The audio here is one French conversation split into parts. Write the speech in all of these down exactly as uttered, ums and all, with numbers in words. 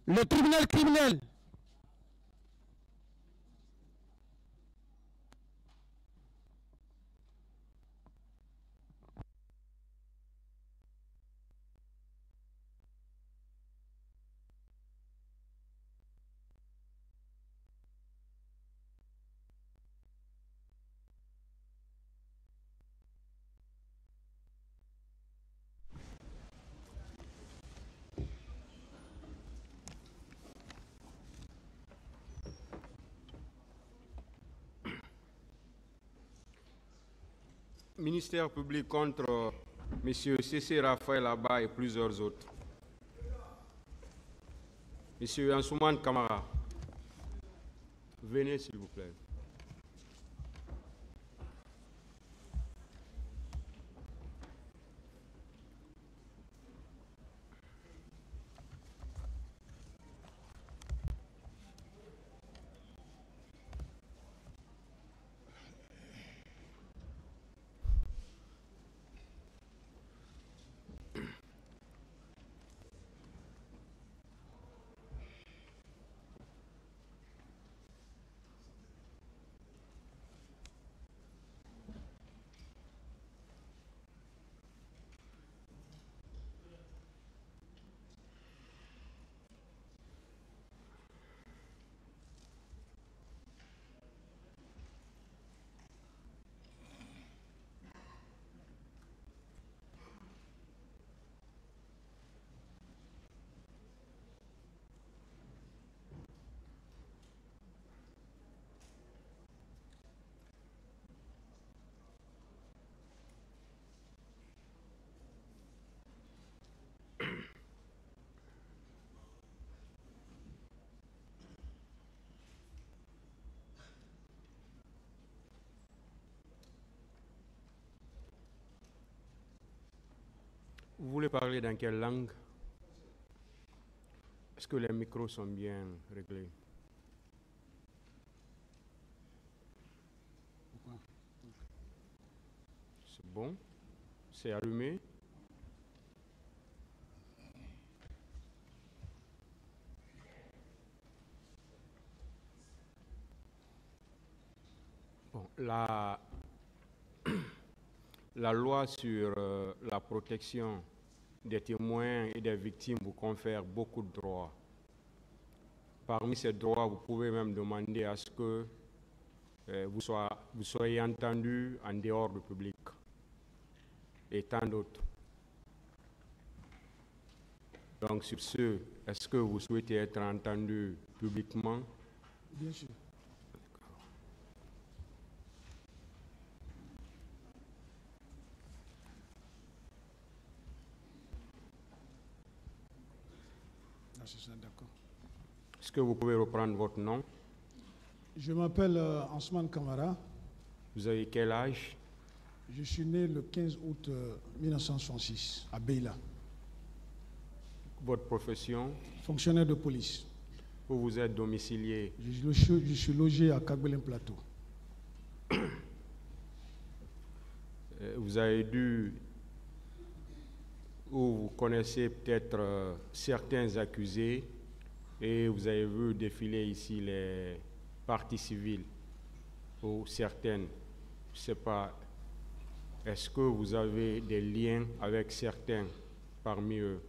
Le tribunal criminel Ministère public contre M. C. Raphaël Abba et plusieurs autres. M. Ansoumane Kamara, venez s'il vous plaît. Vous voulez parler dans quelle langue? Est-ce que les micros sont bien réglés? C'est bon? C'est allumé? Bon, la, la loi sur euh, la protection des témoins et des victimes vous confère beaucoup de droits. Parmi ces droits, vous pouvez même demander à ce que euh, vous, soyez, vous soyez entendu en dehors du public et tant d'autres. Donc sur ce, est-ce que vous souhaitez être entendu publiquement? Bien sûr. D'accord. Est-ce que vous pouvez reprendre votre nom? Je m'appelle euh, Ansoumane Kamara. Vous avez quel âge? Je suis né le quinze août euh, mille neuf cent soixante-six à Beila. Votre profession? Fonctionnaire de police. Où vous êtes domicilié? Je, je, je suis logé à Kagbelen Plateau. Vous avez dû, ou vous connaissez peut-être euh, certains accusés et vous avez vu défiler ici les parties civiles ou certaines, je ne sais pas, est-ce que vous avez des liens avec certains parmi eux?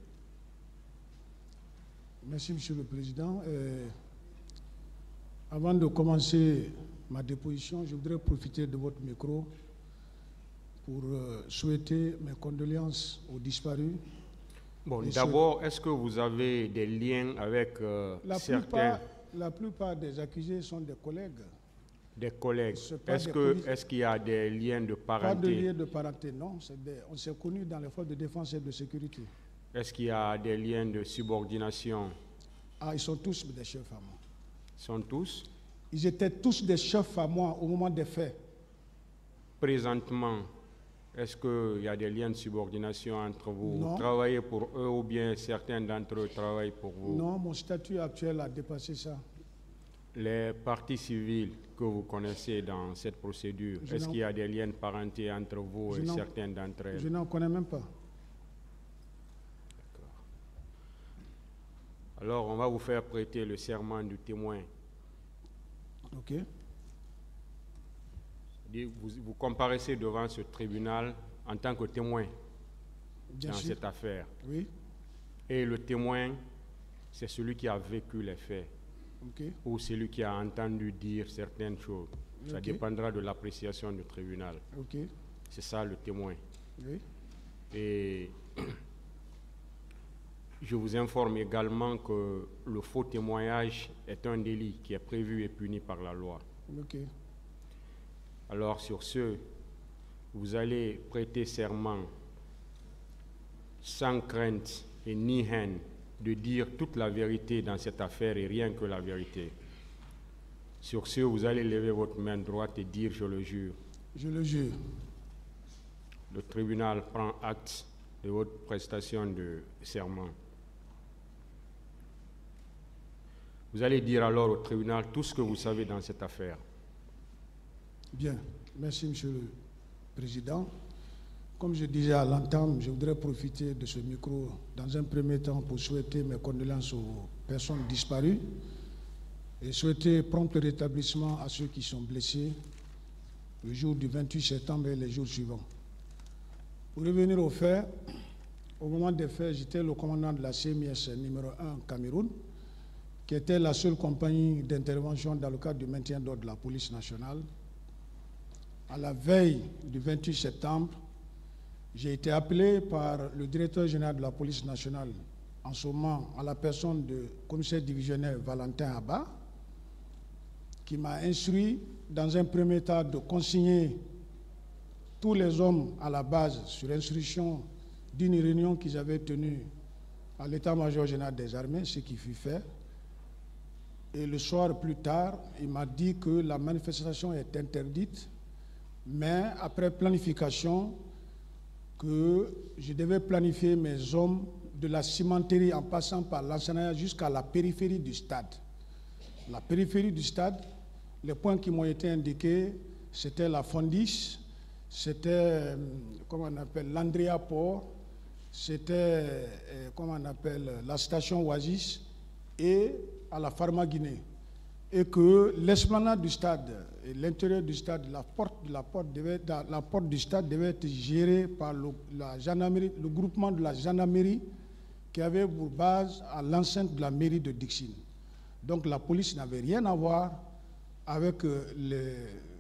Merci, Monsieur le Président. Euh, avant de commencer ma déposition, je voudrais profiter de votre micro pour euh, souhaiter mes condoléances aux disparus. Bon, d'abord, est-ce que vous avez des liens avec euh, la certains... Plupart, la plupart des accusés sont des collègues. Des collègues. Est-ce des que, est-ce qu'il y a des liens de parenté? Pas de liens de parenté, non. Des, on s'est connus dans les forces de défense et de sécurité. Est-ce qu'il y a des liens de subordination? Ah, ils sont tous des chefs à moi. Ils sont tous? Ils étaient tous des chefs à moi au moment des faits. Présentement, est-ce qu'il y a des liens de subordination entre vous? Non. Vous travaillez pour eux ou bien certains d'entre eux travaillent pour vous? Non, mon statut actuel a dépassé ça. Les parties civiles que vous connaissez dans cette procédure, est-ce qu'il y a des liens de parenté entre vous et certains d'entre elles? Je n'en connais même pas. Alors, on va vous faire prêter le serment du témoin. Ok. Vous, vous comparaissez devant ce tribunal en tant que témoin Bien dans sûr. cette affaire. Oui. Et le témoin, c'est celui qui a vécu les faits Ok. ou celui qui a entendu dire certaines choses. Ça Ok. dépendra de l'appréciation du tribunal. Ok. C'est ça le témoin. Oui. Et je vous informe également que le faux témoignage est un délit qui est prévu et puni par la loi. Ok. Alors sur ce, vous allez prêter serment sans crainte et ni haine de dire toute la vérité dans cette affaire et rien que la vérité. Sur ce, vous allez lever votre main droite et dire « je le jure ». Je le jure. Le tribunal prend acte de votre prestation de serment. Vous allez dire alors au tribunal tout ce que vous savez dans cette affaire. Bien. Merci, Monsieur le Président. Comme je disais à l'entame, je voudrais profiter de ce micro dans un premier temps pour souhaiter mes condoléances aux personnes disparues et souhaiter prompt rétablissement à ceux qui sont blessés le jour du vingt-huit septembre et les jours suivants. Pour revenir aux faits, au moment des faits, j'étais le commandant de la C M I S numéro un Cameroun, qui était la seule compagnie d'intervention dans le cadre du maintien d'ordre de la police nationale. À la veille du vingt-huit septembre, j'ai été appelé par le directeur général de la police nationale, en ce moment à la personne du commissaire divisionnaire Valentin Abba, qui m'a instruit dans un premier temps de consigner tous les hommes à la base sur instruction d'une réunion qu'ils avaient tenue à l'état-major général des armées, ce qui fut fait. Et le soir plus tard, il m'a dit que la manifestation est interdite, mais après planification, que je devais planifier mes hommes de la cimenterie en passant par l'Ansanaya jusqu'à la périphérie du stade. La périphérie du stade, les points qui m'ont été indiqués, c'était la Fondis, c'était, comment on appelle, l'Andrea Port, c'était, comment on appelle, la station Oasis et à la Pharma Guinée. Et que l'esplanade du stade et l'intérieur du stade, la porte, la, porte devait, la porte du stade devait être gérée par le, la gendarmerie, le groupement de la gendarmerie qui avait pour base à l'enceinte de la mairie de Dixine. Donc la police n'avait rien à voir avec les,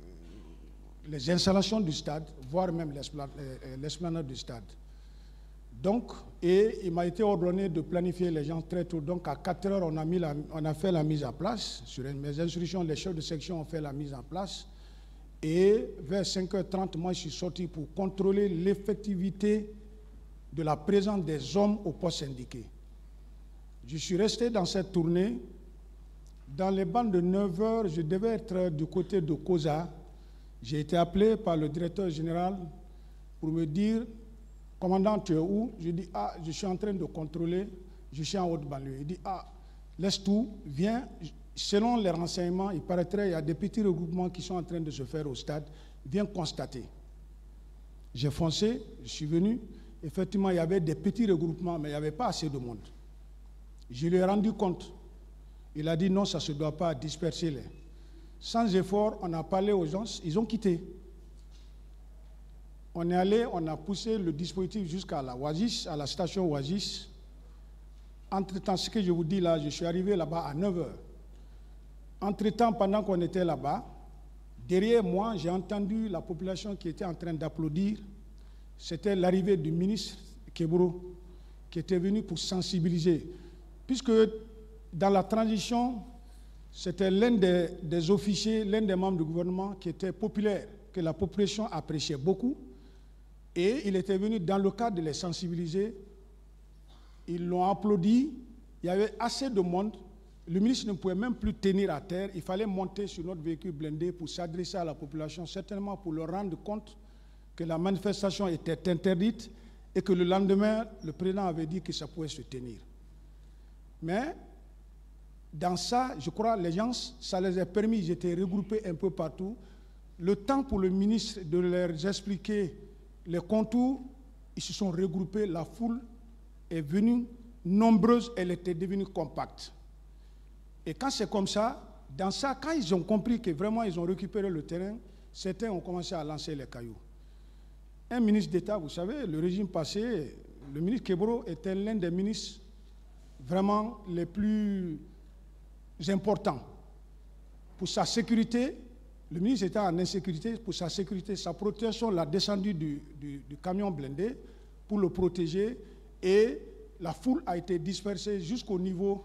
les installations du stade, voire même l'esplanade du stade. Donc, et il m'a été ordonné de planifier les gens très tôt. Donc, à quatre heures, on a, mis la, on a fait la mise en place. Sur mes instructions, les chefs de section ont fait la mise en place. Et vers cinq heures trente, moi, je suis sorti pour contrôler l'effectivité de la présence des hommes au poste indiqué. Je suis resté dans cette tournée. Dans les bandes de neuf heures, je devais être du côté de Koza. J'ai été appelé par le directeur général pour me dire: commandant, tu es où? Je dis, ah, je suis en train de contrôler, je suis en haute banlieue. Il dit, ah, laisse tout, viens. Selon les renseignements, il paraîtrait qu'il y a des petits regroupements qui sont en train de se faire au stade. Viens constater. J'ai foncé, je suis venu. Effectivement, il y avait des petits regroupements, mais il n'y avait pas assez de monde. Je lui ai rendu compte. Il a dit, non, ça ne se doit pas, disperser les. Sans effort, on a parlé aux gens, ils ont quitté. On est allé, on a poussé le dispositif jusqu'à la Oasis, à la station Oasis. Entre-temps, ce que je vous dis là, je suis arrivé là-bas à neuf heures. Entre-temps, pendant qu'on était là-bas, derrière moi, j'ai entendu la population qui était en train d'applaudir. C'était l'arrivée du ministre Kebro, qui était venu pour sensibiliser. Puisque dans la transition, c'était l'un des, des officiers, l'un des membres du gouvernement qui était populaire, que la population appréciait beaucoup. Et il était venu dans le cadre de les sensibiliser. Ils l'ont applaudi. Il y avait assez de monde. Le ministre ne pouvait même plus tenir à terre. Il fallait monter sur notre véhicule blindé pour s'adresser à la population, certainement pour leur rendre compte que la manifestation était interdite et que le lendemain, le président avait dit que ça pouvait se tenir. Mais dans ça, je crois, les gens, ça les a permis, ils étaient regroupés un peu partout. Le temps pour le ministre de leur expliquer les contours, ils se sont regroupés, la foule est venue nombreuse, elle était devenue compacte. Et quand c'est comme ça, dans ça, quand ils ont compris que vraiment ils ont récupéré le terrain, certains ont commencé à lancer les cailloux. Un ministre d'État, vous savez, le régime passé, le ministre Kebro était l'un des ministres vraiment les plus importants. Pour sa sécurité, le ministre était en insécurité, pour sa sécurité, sa protection, l'a descendu du, du, du camion blindé pour le protéger et la foule a été dispersée jusqu'au niveau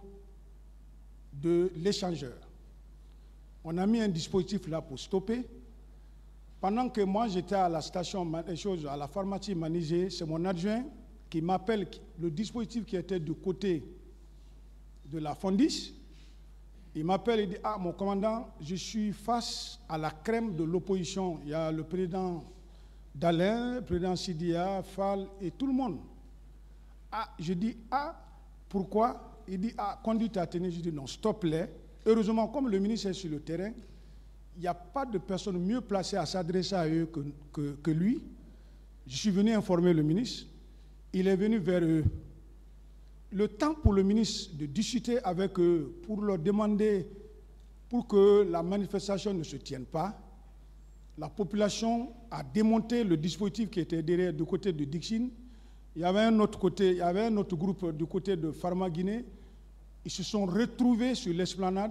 de l'échangeur. On a mis un dispositif là pour stopper. Pendant que moi j'étais à la station, à la pharmacie Manigé, c'est mon adjoint qui m'appelle le dispositif qui était du côté de la Fondis. Il m'appelle et dit, ah mon commandant, je suis face à la crème de l'opposition. Il y a le président Dallin, le président Sidia, Fall et tout le monde. Ah, je dis, ah, pourquoi? Il dit, ah, conduite à tenir. Je dis, non, stop-les. Heureusement, comme le ministre est sur le terrain, il n'y a pas de personne mieux placée à s'adresser à eux que, que, que lui. Je suis venu informer le ministre. Il est venu vers eux. Le temps pour le ministre de discuter avec eux, pour leur demander, pour que la manifestation ne se tienne pas, la population a démonté le dispositif qui était derrière du côté de Dixine. Il y avait un autre côté, il y avait un autre groupe du côté de Pharma Guinée. Ils se sont retrouvés sur l'esplanade.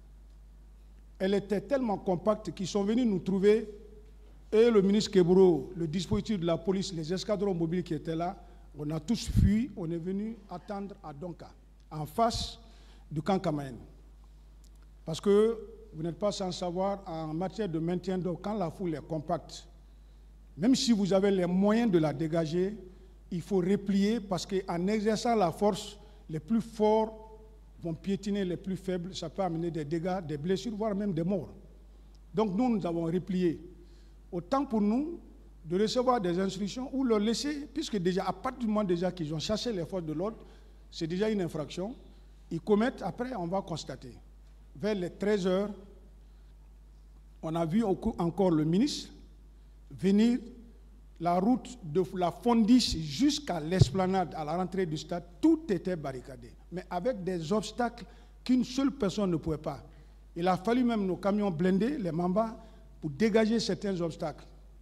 Elle était tellement compacte qu'ils sont venus nous trouver. Et le ministre Kebro, le dispositif de la police, les escadrons mobiles qui étaient là, on a tous fui, on est venu attendre à Donka, en face du camp Kamaen. Parce que vous n'êtes pas sans savoir, en matière de maintien d'eau, quand la foule est compacte, même si vous avez les moyens de la dégager, il faut replier parce qu'en exerçant la force, les plus forts vont piétiner les plus faibles, ça peut amener des dégâts, des blessures, voire même des morts. Donc nous, nous avons replié. Autant pour nous de recevoir des instructions ou leur laisser, puisque déjà, à partir du moment déjà qu'ils ont chassé les forces de l'ordre, c'est déjà une infraction. Ils commettent, après on va constater. Vers les treize heures, on a vu encore le ministre venir. La route de la Fondis jusqu'à l'esplanade, à la rentrée du stade, tout était barricadé, mais avec des obstacles qu'une seule personne ne pouvait pas. Il a fallu même nos camions blindés, les Mamba, pour dégager certains obstacles.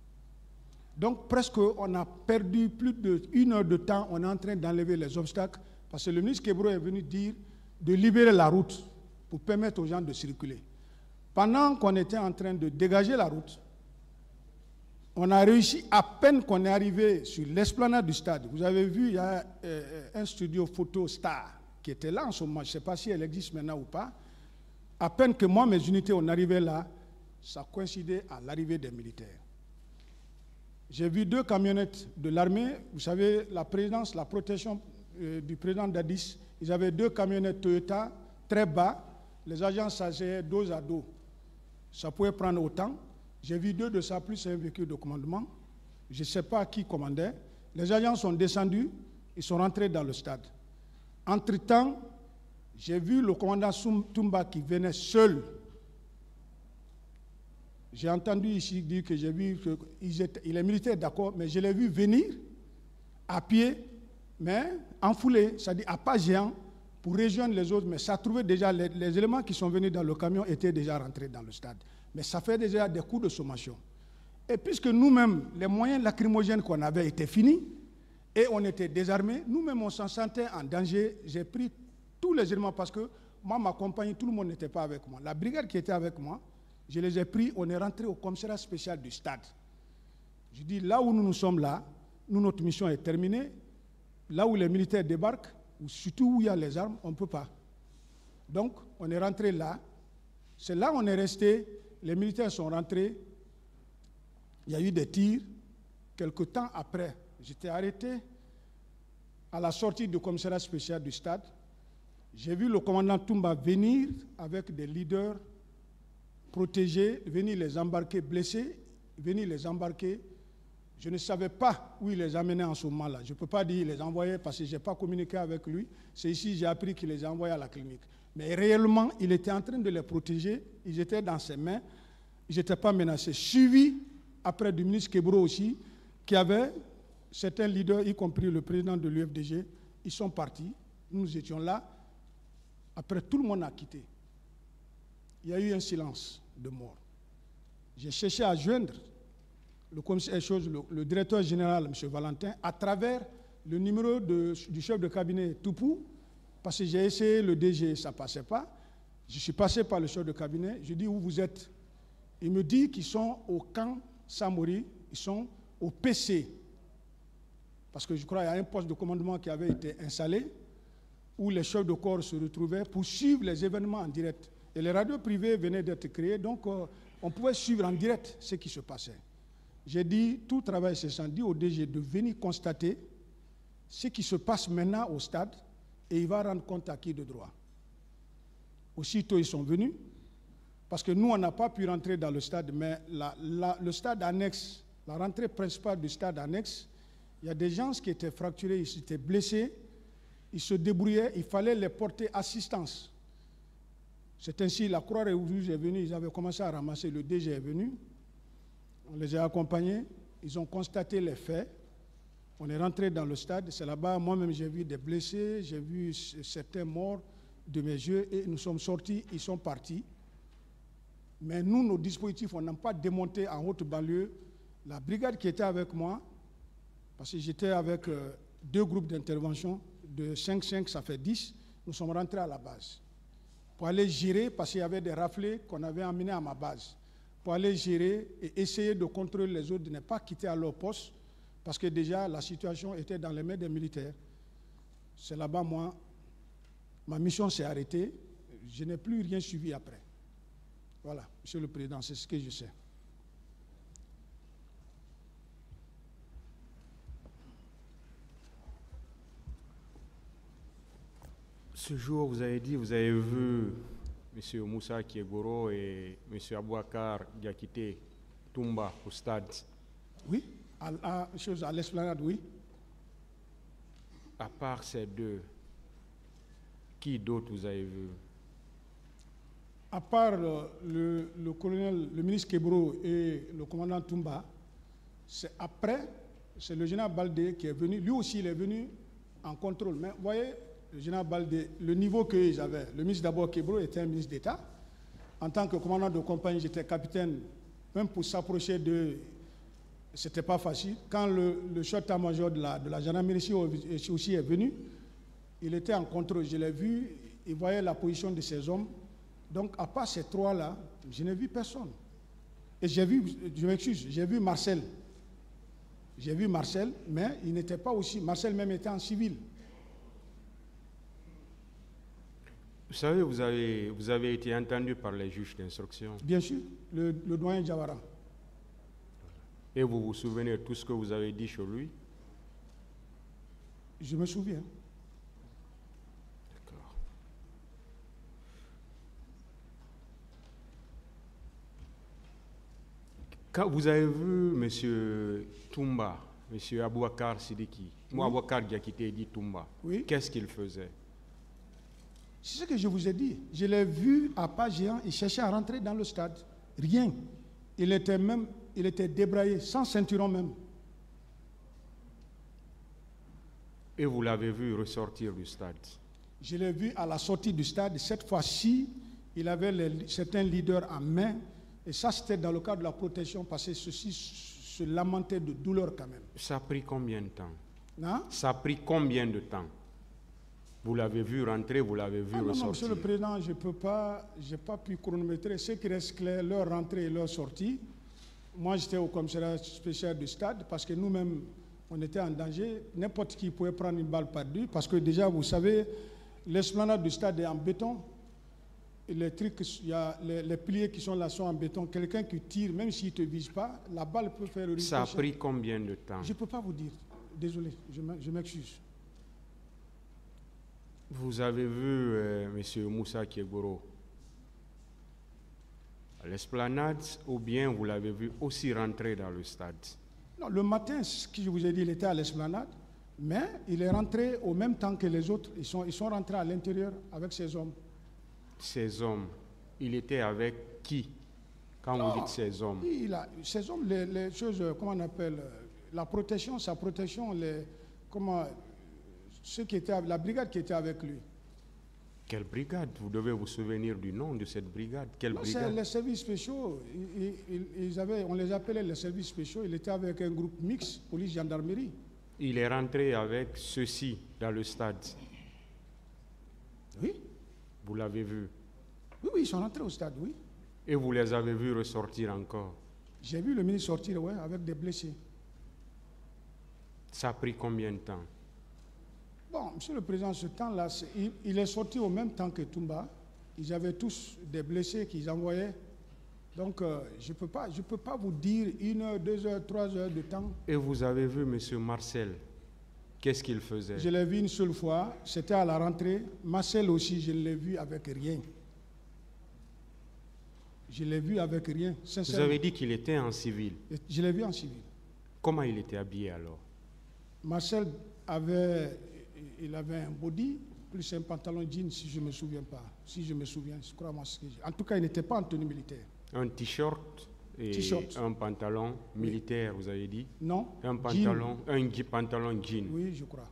Donc presque on a perdu plus d'une heure de temps, on est en train d'enlever les obstacles, parce que le ministre Kebro est venu dire de libérer la route pour permettre aux gens de circuler. Pendant qu'on était en train de dégager la route, on a réussi, à peine qu'on est arrivé sur l'esplanade du stade. Vous avez vu, il y a euh, un studio photo Star qui était là en ce moment. Je ne sais pas si elle existe maintenant ou pas. À peine que moi, mes unités, on arrivait là, ça coïncidait à l'arrivée des militaires. J'ai vu deux camionnettes de l'armée. Vous savez, la présidence, la protection euh, du président Dadis, ils avaient deux camionnettes Toyota très bas. Les agents s'asseyaient dos à dos. Ça pouvait prendre autant. J'ai vu deux de ça, plus un véhicule de commandement. Je ne sais pas qui commandait. Les agents sont descendus, ils sont rentrés dans le stade. Entre-temps, j'ai vu le commandant Toumba qui venait seul. J'ai entendu ici dire que j'ai vu qu'il est militaire, d'accord, mais je l'ai vu venir à pied, mais enfoulé, c'est-à-dire à pas géant, pour rejoindre les autres. Mais ça trouvait déjà, les, les éléments qui sont venus dans le camion étaient déjà rentrés dans le stade. Mais ça fait déjà des coups de sommation. Et puisque nous-mêmes, les moyens lacrymogènes qu'on avait étaient finis, et on était désarmés, nous-mêmes on s'en sentait en danger. J'ai pris tous les éléments parce que moi, ma compagnie, tout le monde n'était pas avec moi. La brigade qui était avec moi, je les ai pris, on est rentré au commissariat spécial du stade. Je dis, là où nous nous sommes là, nous, notre mission est terminée. Là où les militaires débarquent, ou surtout où il y a les armes, on ne peut pas. Donc, on est rentré là. C'est là où on est resté. Les militaires sont rentrés. Il y a eu des tirs. Quelque temps après, j'étais arrêté à la sortie du commissariat spécial du stade. J'ai vu le commandant Toumba venir avec des leaders protégés, venir les embarquer blessés, venir les embarquer. Je ne savais pas où il les amenait en ce moment-là. Je ne peux pas dire qu'il les envoyait parce que je n'ai pas communiqué avec lui. C'est ici que j'ai appris qu'il les envoyait à la clinique. Mais réellement, il était en train de les protéger. Ils étaient dans ses mains. Ils n'étaient pas menacés. Suivi après du ministre Kebro aussi, qui avait certains leaders, y compris le président de l'U F D G, ils sont partis. nous étions là. Après, tout le monde a quitté. Il y a eu un silence de mort. J'ai cherché à joindre le, le, le directeur général, M. Valentin, à travers le numéro de, du chef de cabinet Toupou, parce que j'ai essayé le D G, ça ne passait pas. Je suis passé par le chef de cabinet, je dis où vous êtes. Il me dit qu'ils sont au camp Samori, ils sont au P C. Parce que je crois qu'il y a un poste de commandement qui avait été installé, où les chefs de corps se retrouvaient pour suivre les événements en direct. Et les radios privées venaient d'être créées, donc euh, on pouvait suivre en direct ce qui se passait. J'ai dit, tout travail cessant, dit au D G de venir constater ce qui se passe maintenant au stade et il va rendre compte à qui de droit. Aussitôt, ils sont venus, parce que nous, on n'a pas pu rentrer dans le stade, mais la, la, le stade annexe, la rentrée principale du stade annexe, il y a des gens qui étaient fracturés, ils étaient blessés, ils se débrouillaient, il fallait les porter assistance. C'est ainsi, la Croix-Rouge est venue, ils avaient commencé à ramasser, le D G est venu, on les a accompagnés, ils ont constaté les faits, on est rentré dans le stade, c'est là-bas, moi-même j'ai vu des blessés, j'ai vu certains morts de mes yeux, et nous sommes sortis, ils sont partis. Mais nous, nos dispositifs, on n'a pas démonté en haute banlieue. La brigade qui était avec moi, parce que j'étais avec euh, deux groupes d'intervention, de cinq cinq, ça fait dix, nous sommes rentrés à la base. Pour aller gérer, parce qu'il y avait des raflés qu'on avait emmenés à ma base, pour aller gérer et essayer de contrôler les autres, de ne pas quitter à leur poste, parce que déjà la situation était dans les mains des militaires. C'est là-bas, moi, ma mission s'est arrêtée, je n'ai plus rien suivi après. Voilà, Monsieur le Président, c'est ce que je sais. Ce jour, vous avez dit, vous avez vu M. Moussa Kiegoro et M. Abouakar Diakité Toumba au stade. Oui, à, à, à l'esplanade, oui. À part ces deux, qui d'autre vous avez vu? À part le, le colonel, le ministre Kebro et le commandant Toumba, c'est après, c'est le général Baldé qui est venu. Lui aussi, il est venu en contrôle. Mais vous voyez, le général Baldé, le niveau qu'ils avaient, le ministre d'abord Kebro était un ministre d'État. En tant que commandant de compagnie, j'étais capitaine. Même pour s'approcher de, c'était pas facile. Quand le, le chef d'état-major de la, de la gendarmerie aussi est venu, il était en contrôle. Je l'ai vu, il voyait la position de ces hommes. Donc, à part ces trois-là, je n'ai vu personne. Et j'ai vu, je m'excuse, j'ai vu Marcel. J'ai vu Marcel, mais il n'était pas aussi... Marcel même était en civil. Vous savez, vous avez, vous avez été entendu par les juges d'instruction. Bien sûr, le, le doyen Diawara. Et vous vous souvenez de tout ce que vous avez dit sur lui? Je me souviens. Quand vous avez vu M. Toumba, M. Abouakar Sidiki, oui. moi Abouakar Diakité dit Toumba, oui. Qu'est-ce qu'il faisait? C'est ce que je vous ai dit. Je l'ai vu à pas géant, il cherchait à rentrer dans le stade. Rien. Il était même, il était débraillé, sans ceinturon même. Et vous l'avez vu ressortir du stade? Je l'ai vu à la sortie du stade. Cette fois-ci, il avait les, certains leaders en main. Et ça, c'était dans le cadre de la protection, parce que ceux-ci se lamentaient de douleur quand même. Ça a pris combien de temps? Non? Ça a pris combien de temps? Vous l'avez vu rentrer, vous l'avez vu ah non, ressortir? Non, Monsieur le Président, je ne peux pas, je n'ai pas pu chronométrer. Ce qui reste clair, leur rentrée et leur sortie. Moi, j'étais au commissariat spécial du stade, parce que nous-mêmes, on était en danger. N'importe qui pouvait prendre une balle perdue, parce que déjà, vous savez, l'esplanade du stade est en béton. Et les trucs, il y a les, les piliers qui sont là sont en béton. Quelqu'un qui tire, même s'il ne te vise pas, la balle peut faire le. Ça a pris combien de temps? Je ne peux pas vous dire. Désolé, je m'excuse. Vous avez vu euh, M. Moussa Kiegoro à l'esplanade, ou bien vous l'avez vu aussi rentrer dans le stade? Non, le matin, ce que je vous ai dit, il était à l'esplanade, mais il est rentré au même temps que les autres. Ils sont, ils sont rentrés à l'intérieur avec ces hommes. Ces hommes, il était avec qui quand non, vous dites ces hommes? Il a, ces hommes, les, les choses, comment on appelle, la protection, sa protection, les, comment, ceux qui étaient, la brigade qui était avec lui. Quelle brigade? Vous devez vous souvenir du nom de cette brigade. Quelle Non, c'est brigade? les services spéciaux. Ils, ils- ils avaient, on les appelait les services spéciaux. Il était avec un groupe mixte, police-gendarmerie. Il est rentré avec ceux-ci dans le stade. Oui. Vous l'avez vu. Oui, oui, ils sont rentrés au stade, oui. Et vous les avez vus ressortir encore. J'ai vu le ministre sortir, ouais, avec des blessés. Ça a pris combien de temps? Bon, Monsieur le Président, ce temps-là, c'est- il, il est sorti au même temps que Toumba. Ils avaient tous des blessés qu'ils envoyaient. Donc, euh, je ne peux pas, je peux pas vous dire une heure, deux heures, trois heures de temps. Et vous avez vu M. Marcel. Qu'est-ce qu'il faisait? Je l'ai vu une seule fois, c'était à la rentrée. Marcel aussi, je l'ai vu avec rien. Je l'ai vu avec rien, Vous sincèrement. avez dit qu'il était en civil. Je l'ai vu en civil. Comment il était habillé alors? Marcel avait, il avait un body plus un pantalon jean, si je ne me souviens pas. Si je me souviens, je crois moi ce que j'ai. En tout cas, il n'était pas en tenue militaire. Un t-shirt et T-shirt. un pantalon militaire, vous avez dit? Non. Un jean. pantalon, un je- pantalon jean. Oui, je crois.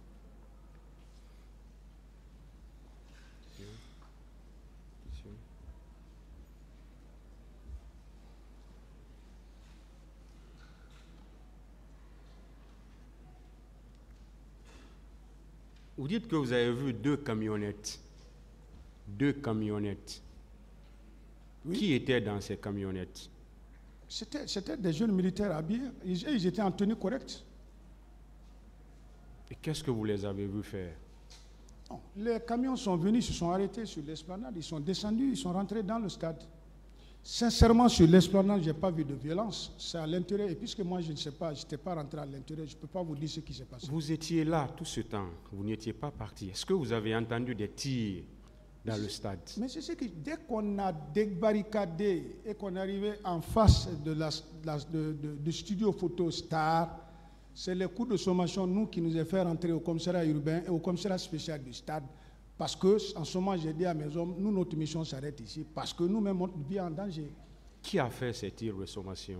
Vous dites que vous avez vu deux camionnettes. Deux camionnettes. Oui. Qui était dans ces camionnettes? C'était, c'était des jeunes militaires habillés. Ils, ils étaient en tenue correcte. Et qu'est-ce que vous les avez vus faire? Non, les camions sont venus, se sont arrêtés sur l'esplanade, ils sont descendus, ils sont rentrés dans le stade. Sincèrement, sur l'esplanade, je n'ai pas vu de violence. C'est à l'intérieur. Et puisque moi, je ne sais pas, je n'étais pas rentré à l'intérieur, je ne peux pas vous dire ce qui s'est passé. Vous étiez là tout ce temps, vous n'étiez pas parti. Est-ce que vous avez entendu des tirs dans le stade? Mais c'est ce que dès qu'on a débarricadé et qu'on est arrivé en face de la, la- de- de- du studio photo Star, c'est les coups de sommation, nous, qui nous a fait rentrer au commissariat urbain et au commissariat spécial du stade. Parce que, en ce moment, j'ai dit à mes hommes, nous, notre mission s'arrête ici, parce que nous-mêmes, notre vie est en danger. Qui a fait ces tirs de sommation?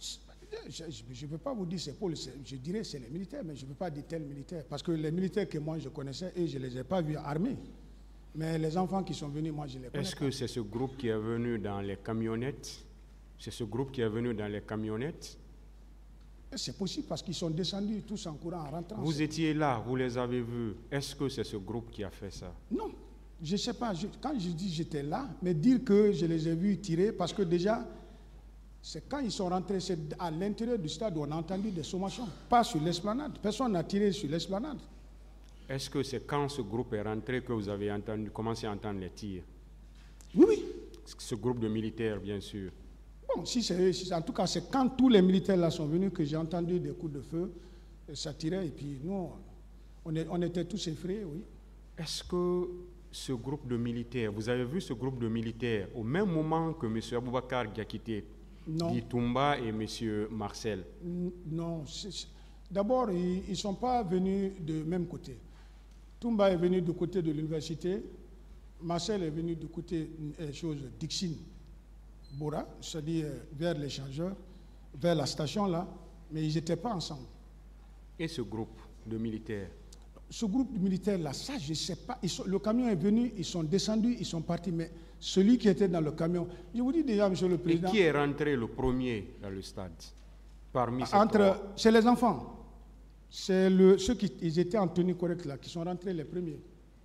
Je ne peux pas vous dire c'est pour le, je dirais c'est les militaires, mais je ne peux pas dire tel militaire, parce que les militaires que moi je connaissais, et je ne les ai pas vus armés. Mais les enfants qui sont venus, moi je les connais. Est-ce que c'est ce groupe qui est venu dans les camionnettes? C'est ce groupe qui est venu dans les camionnettes? C'est possible parce qu'ils sont descendus tous en courant, en rentrant. Vous étiez là, vous les avez vus. Est-ce que c'est ce groupe qui a fait ça? Non, je ne sais pas. Je- quand je dis j'étais là, mais dire que je les ai vus tirer, parce que déjà, c'est quand ils sont rentrés, c'est à l'intérieur du stade où on a entendu des sommations, pas sur l'esplanade. Personne n'a tiré sur l'esplanade. Est-ce que c'est quand ce groupe est rentré que vous avez entendu, commencé à entendre les tirs? Oui, oui. Ce groupe de militaires, bien sûr. Bon, si c'est, si c'est- en tout cas, c'est quand tous les militaires là sont venus que j'ai entendu des coups de feu, et ça tirait, et puis nous, on, est- on était tous effrayés, oui. Est-ce que ce groupe de militaires, vous avez vu ce groupe de militaires au même moment que M. Aboubakar Diakité, Non. dit Toumba et M. Marcel? N- Non. c'est- c'est- D'abord, ils ne sont pas venus du même côté. Toumba est venu du côté de l'université, Marcel est venu du côté euh, chose, Dixine, Bora, c'est-à-dire euh, vers l'échangeur, vers la station là, mais ils n'étaient pas ensemble. Et ce groupe de militaires? Ce groupe de militaires là, ça je ne sais pas. Ils sont- le camion est venu, ils sont descendus, ils sont partis, mais celui qui était dans le camion, je vous dis déjà, Monsieur le Et Président, qui est rentré le premier dans le stade? Parmi ces entre, trois? c'est les enfants. C'est le, ceux qui ils étaient en tenue correcte là, qui sont rentrés les premiers.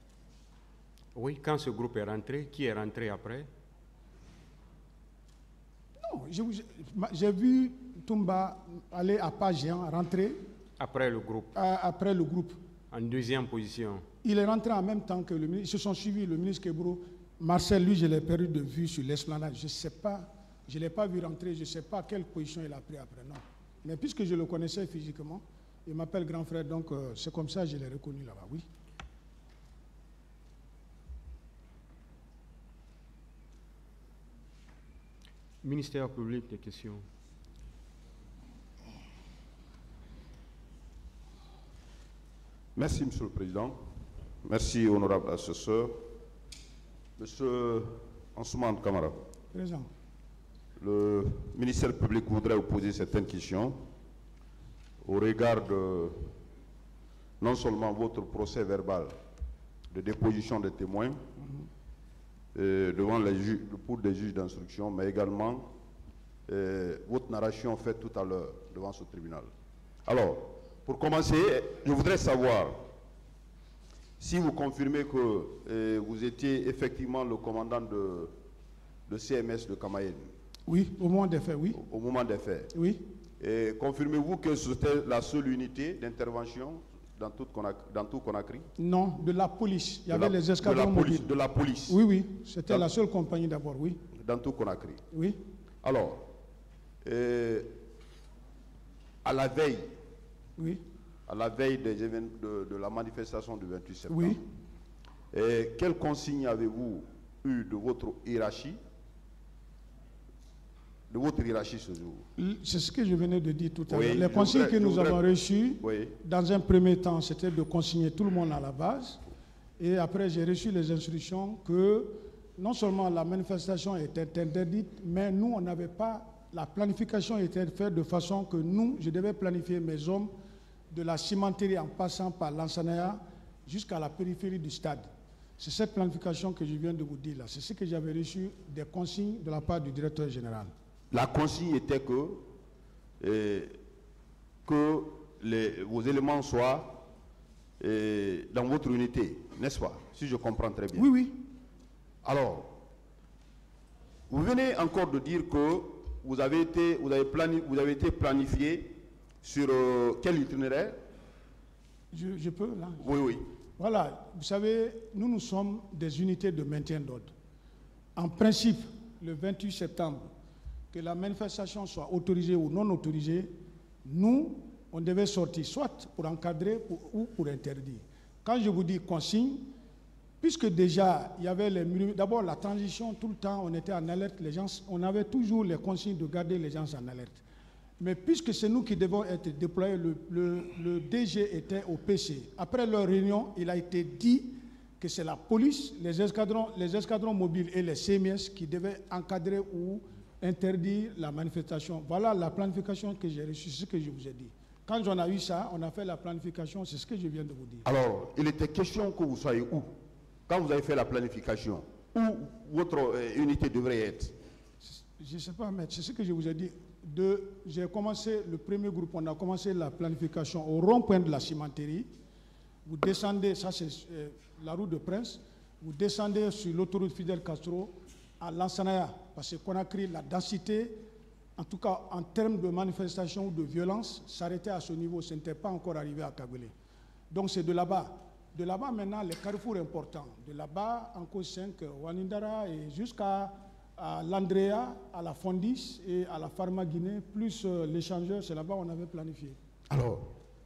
Oui, quand ce groupe est rentré, qui est rentré après? Non, je vous- ma- j'ai vu Toumba aller à pas géant, rentrer Après le groupe, à- après le groupe. en deuxième position. Il est rentré en même temps que le ministre. Ils se sont suivis, le ministre Kebro. Marcel, lui, je l'ai perdu de vue sur l'esplanade. Je ne sais pas, je ne l'ai pas vu rentrer, je ne sais pas quelle position il a pris après. Non. Mais puisque je le connaissais physiquement, il m'appelle grand frère, donc euh, c'est comme ça que je l'ai reconnu là-bas, oui. Ministère public, des questions. Merci, Monsieur le Président. Merci, honorable assesseur. Monsieur Ansoumane Kamara, Présent. le ministère public voudrait vous poser certaines questions au regard de non seulement votre procès verbal de déposition des témoins mm-hmm. euh, devant les juges, pour des juges d'instruction, mais également euh, votre narration faite tout à l'heure devant ce tribunal. Alors, pour commencer, je voudrais savoir si vous confirmez que euh, vous étiez effectivement le commandant de, de C M S de Camaïenne. Oui, au moment des faits, oui. Au, au moment des faits. Oui. Et confirmez-vous que c'était la seule unité d'intervention dans, dans tout Conakry? Non, de la police. Il y de avait la, les escadrons de la police, mobiles. De la police. Oui, oui. C'était la seule compagnie d'abord, oui. Dans tout Conakry. Oui. Alors, euh, à la veille, oui. à la veille des événements de, de la manifestation du vingt-huit septembre, oui. et quelles consignes avez-vous eues de votre hiérarchie, de votre hiérarchie ce jour? C'est ce que je venais de dire tout à oui, l'heure. Les consignes voudrais, que nous voudrais, avons reçues, oui. dans un premier temps, c'était de consigner tout le monde à la base. Et après, j'ai reçu les instructions que non seulement la manifestation était interdite, mais nous, on n'avait pas... La planification était faite de façon que nous, je devais planifier mes hommes de la cimenterie en passant par l'Ansanaya jusqu'à la périphérie du stade. C'est cette planification que je viens de vous dire là. C'est ce que j'avais reçu des consignes de la part du directeur général. La consigne était que, eh, que les, vos éléments soient eh, dans votre unité, n'est-ce pas? Si je comprends très bien. Oui, oui. Alors, vous venez encore de dire que vous avez été, vous avez plani, vous avez été planifié sur euh, quel itinéraire? je, je peux, là? Oui, oui. Voilà, vous savez, nous, nous sommes des unités de maintien d'ordre. En principe, le vingt-huit septembre, que la manifestation soit autorisée ou non autorisée, nous, on devait sortir soit pour encadrer pour, ou pour interdire. Quand je vous dis consigne, puisque déjà, il y avait les... D'abord, la transition, tout le temps, on était en alerte, les gens, on avait toujours les consignes de garder les gens en alerte. Mais puisque c'est nous qui devons être déployés, le, le, le D G était au P C. Après leur réunion, il a été dit que c'est la police, les escadrons, les escadrons mobiles et les C M S qui devaient encadrer ou interdire la manifestation. Voilà la planification que j'ai reçue, c'est ce que je vous ai dit. Quand on a eu ça, on a fait la planification, c'est ce que je viens de vous dire. Alors, il était question que vous soyez où? Quand vous avez fait la planification, où votre euh, unité devrait être? Je ne sais pas, mais c'est ce que je vous ai dit. J'ai commencé, le premier groupe, on a commencé la planification au rond-point de la cimenterie. Vous descendez, ça c'est euh, la route de Prince, vous descendez sur l'autoroute Fidel Castro à Lansanaya, parce que Conakry, la densité, en tout cas en termes de manifestation ou de violence, s'arrêtait à ce niveau, ce n'était pas encore arrivé à Kagoulé. Donc c'est de là-bas. De là-bas maintenant, les carrefours importants. De là-bas, encore cinq, Wanindara et jusqu'à l'Andrea, à la Fondis et à la Pharma Guinée, plus euh, l'échangeur, c'est là-bas qu'on avait planifié. Alors,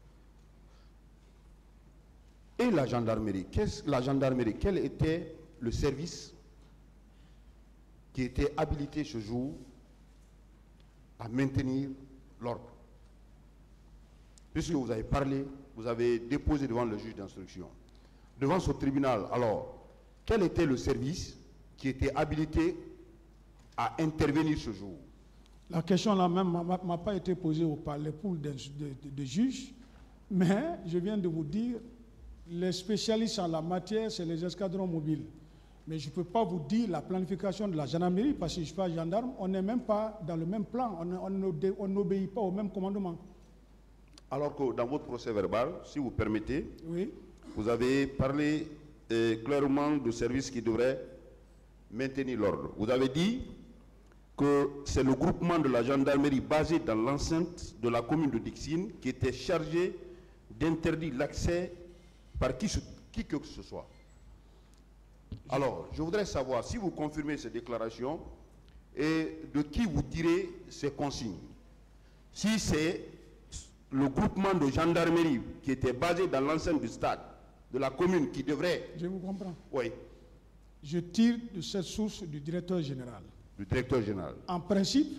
et la gendarmerie, qu'est-ce la gendarmerie, quel était le service qui était habilité ce jour à maintenir l'ordre? Puisque vous avez parlé, vous avez déposé devant le juge d'instruction, devant ce tribunal, alors, quel était le service qui était habilité à intervenir ce jour? La question là même ne m'a pas été posée par les poules de, de, de, de juges, mais je viens de vous dire, les spécialistes en la matière, c'est les escadrons mobiles. Mais je ne peux pas vous dire la planification de la gendarmerie, parce que je ne suis pas gendarme, on n'est même pas dans le même plan, on n'obéit pas au même commandement. Alors que dans votre procès verbal, si vous permettez, oui. Vous avez parlé euh, clairement de services qui devraient maintenir l'ordre. Vous avez dit que c'est le groupement de la gendarmerie basé dans l'enceinte de la commune de Dixine qui était chargé d'interdire l'accès par qui, qui que ce soit. Alors, je voudrais savoir si vous confirmez ces déclarations et de qui vous tirez ces consignes. Si c'est le groupement de gendarmerie qui était basé dans l'enceinte du stade, de la commune qui devrait... Je vous comprends. Oui. Je tire de cette source du directeur général. Du directeur général. En principe,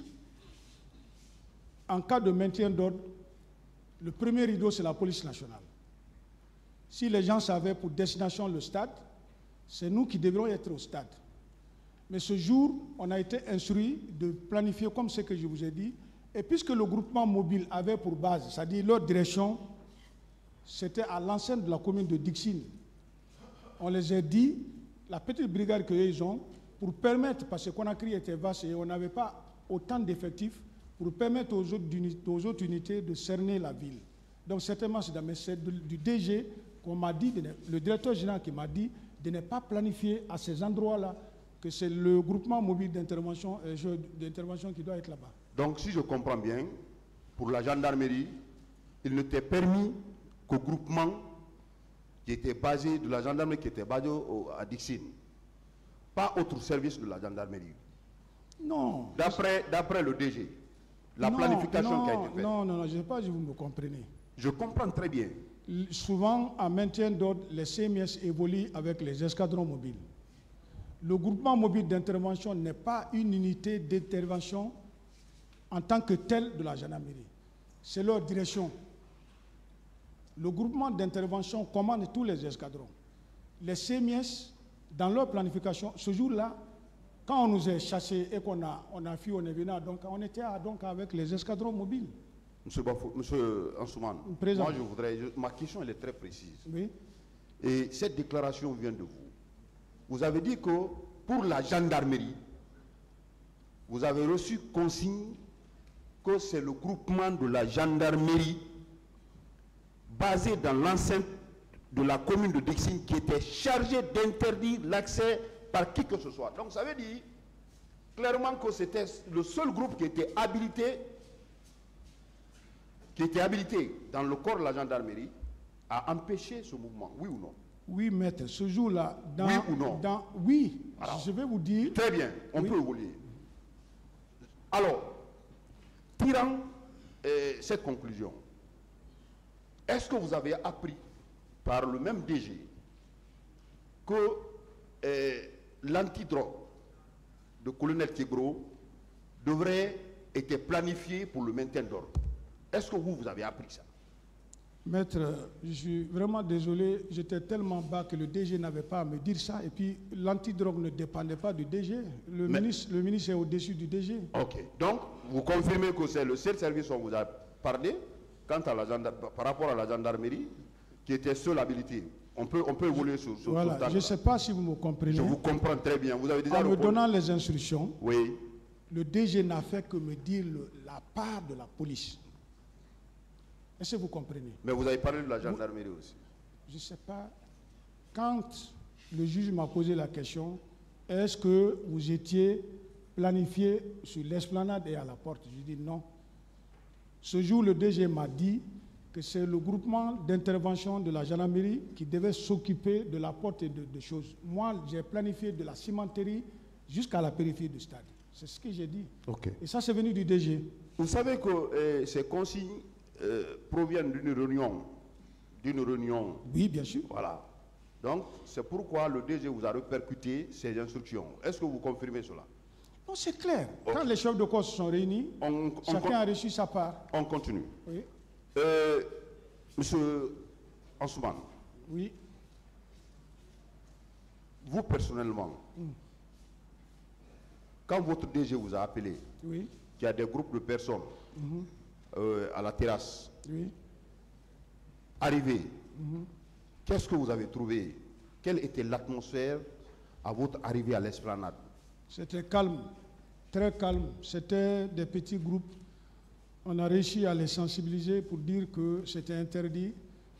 en cas de maintien d'ordre, le premier rideau, c'est la police nationale. Si les gens savaient pour destination le stade, c'est nous qui devrions être au stade. Mais ce jour, on a été instruit de planifier comme ce que je vous ai dit. Et puisque le groupement mobile avait pour base, c'est-à-dire leur direction, c'était à l'enceinte de la commune de Dixine. On les a dit, la petite brigade qu'ils ont, pour permettre, parce que Conakry était vaste et on n'avait pas autant d'effectifs, pour permettre aux autres, aux autres unités de cerner la ville. Donc certainement, c'est du D G qu'on m'a dit, le directeur général qui m'a dit de ne pas planifier à ces endroits-là, que c'est le groupement mobile d'intervention d'intervention qui doit être là-bas. Donc si je comprends bien, pour la gendarmerie, il n'était permis qu'au groupement qui était basé, de la gendarmerie qui était basé au, à Dixine, pas autre service de la gendarmerie. Non. D'après le D G, la non, planification non, qui a été faite. Non, non, non, je ne sais pas si vous me comprenez. Je comprends très bien. Souvent, en maintien d'ordre, les C M S évoluent avec les escadrons mobiles. Le groupement mobile d'intervention n'est pas une unité d'intervention en tant que telle de la gendarmerie. C'est leur direction. Le groupement d'intervention commande tous les escadrons. Les C M S, dans leur planification, ce jour-là, quand on nous a chassés et qu'on a, on a fui, on est venu, donc on était à, donc avec les escadrons mobiles. Monsieur, Bafou, Monsieur Ansouman, moi je voudrais, je, ma question elle est très précise. Oui. Et cette déclaration vient de vous. Vous avez dit que pour la gendarmerie, vous avez reçu consigne que c'est le groupement de la gendarmerie basé dans l'enceinte de la commune de Dixine qui était chargé d'interdire l'accès par qui que ce soit. Donc ça veut dire clairement que c'était le seul groupe qui était habilité qui était habilité dans le corps de la gendarmerie à empêcher ce mouvement, oui ou non? Oui, maître, ce jour-là, dans... Oui ou non? Dans, oui, alors, je vais vous dire... Très bien, on oui. peut évoluer. Alors, tirant euh, cette conclusion, est-ce que vous avez appris par le même D G que euh, l'antidrogue de colonel Kegro devrait être planifié pour le maintien d'ordre? Est-ce que vous, vous avez appris ça? Maître, je suis vraiment désolé, j'étais tellement bas que le D G n'avait pas à me dire ça, et puis l'antidrogue ne dépendait pas du D G, le, Mais, ministre, le ministre est au-dessus du D G. Ok, donc vous confirmez que c'est le seul service dont vous avez parlé, quant à la par rapport à la gendarmerie, qui était seul habilité. On peut, on peut évoluer sur, sur voilà, sur je ne sais pas si vous me comprenez. Je vous comprends très bien. Vous avez déjà en me donnant les instructions, oui. Le D G n'a fait que me dire le, la part de la police. Est-ce que vous comprenez? Mais vous avez parlé de la gendarmerie vous, aussi. Je ne sais pas. Quand le juge m'a posé la question, est-ce que vous étiez planifié sur l'esplanade et à la porte? Je dis non. Ce jour, le D G m'a dit que c'est le groupement d'intervention de la gendarmerie qui devait s'occuper de la porte et de, de choses. Moi, j'ai planifié de la cimenterie jusqu'à la périphérie du stade. C'est ce que j'ai dit. Okay. Et ça, c'est venu du D G. Vous savez que euh, ces consignes euh, proviennent d'une réunion. D'une réunion. Oui, bien sûr. Voilà. Donc, c'est pourquoi le D G vous a répercuté ces instructions. Est-ce que vous confirmez cela? Non, c'est clair. Okay. Quand les chefs de corps se sont réunis, on, on chacun a reçu sa part. On continue. Oui. Euh, Monsieur Ansouman. Oui. Vous, personnellement, mm. quand votre D G vous a appelé, oui. qu'il y a des groupes de personnes mm-hmm. euh, à la terrasse, oui. arrivés, mm-hmm. qu'est-ce que vous avez trouvé? Quelle était l'atmosphère à votre arrivée à l'esplanade? C'était calme, très calme. C'était des petits groupes. On a réussi à les sensibiliser pour dire que c'était interdit.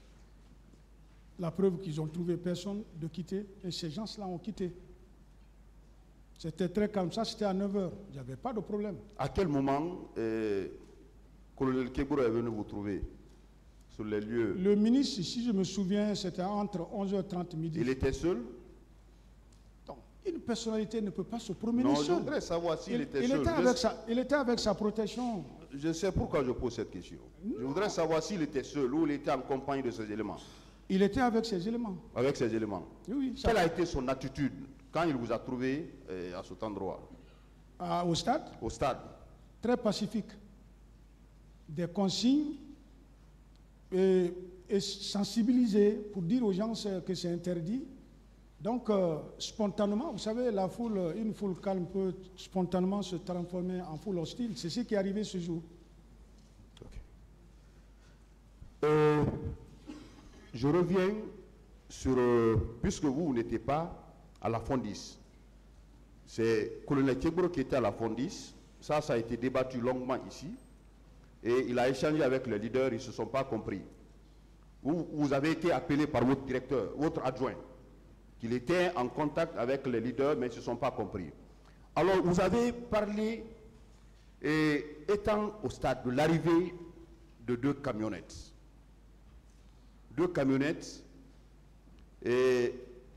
La preuve qu'ils ont trouvé personne de quitter. Et ces gens-là ont quitté. C'était très calme. Ça, c'était à neuf heures. Il n'y avait pas de problème. À quel moment euh, colonel Kegro est venu vous trouver sur les lieux? Le ministre, si je me souviens, c'était entre onze heures trente midi. Il était seul? Donc, une personnalité ne peut pas se promener non, seul. Je voudrais savoir s'il était il seul. Était avec sa, il était avec sa protection. Je sais pourquoi je pose cette question. Non. Je voudrais savoir s'il était seul ou il était en compagnie de ses éléments. Il était avec ses éléments. Avec ses éléments. Oui, oui. Quelle a été son attitude quand il vous a trouvé euh, à cet endroit? À, Au stade? Au stade. Très pacifique. Des consignes et, et sensibiliser pour dire aux gens que c'est interdit. Donc, euh, spontanément, vous savez, la foule, une foule calme peut spontanément se transformer en foule hostile. C'est ce qui est arrivé ce jour. Okay. Euh, je reviens sur, euh, puisque vous, vous n'étiez pas à la Fondis, c'est colonel Tchebro qui était à la Fondis, ça, ça a été débattu longuement ici, et il a échangé avec les leaders, ils ne se sont pas compris. Vous, vous avez été appelé par votre directeur, votre adjoint, qu'il était en contact avec les leaders, mais ils ne se sont pas compris. Alors, vous avez parlé, et étant au stade de l'arrivée de deux camionnettes, deux camionnettes, et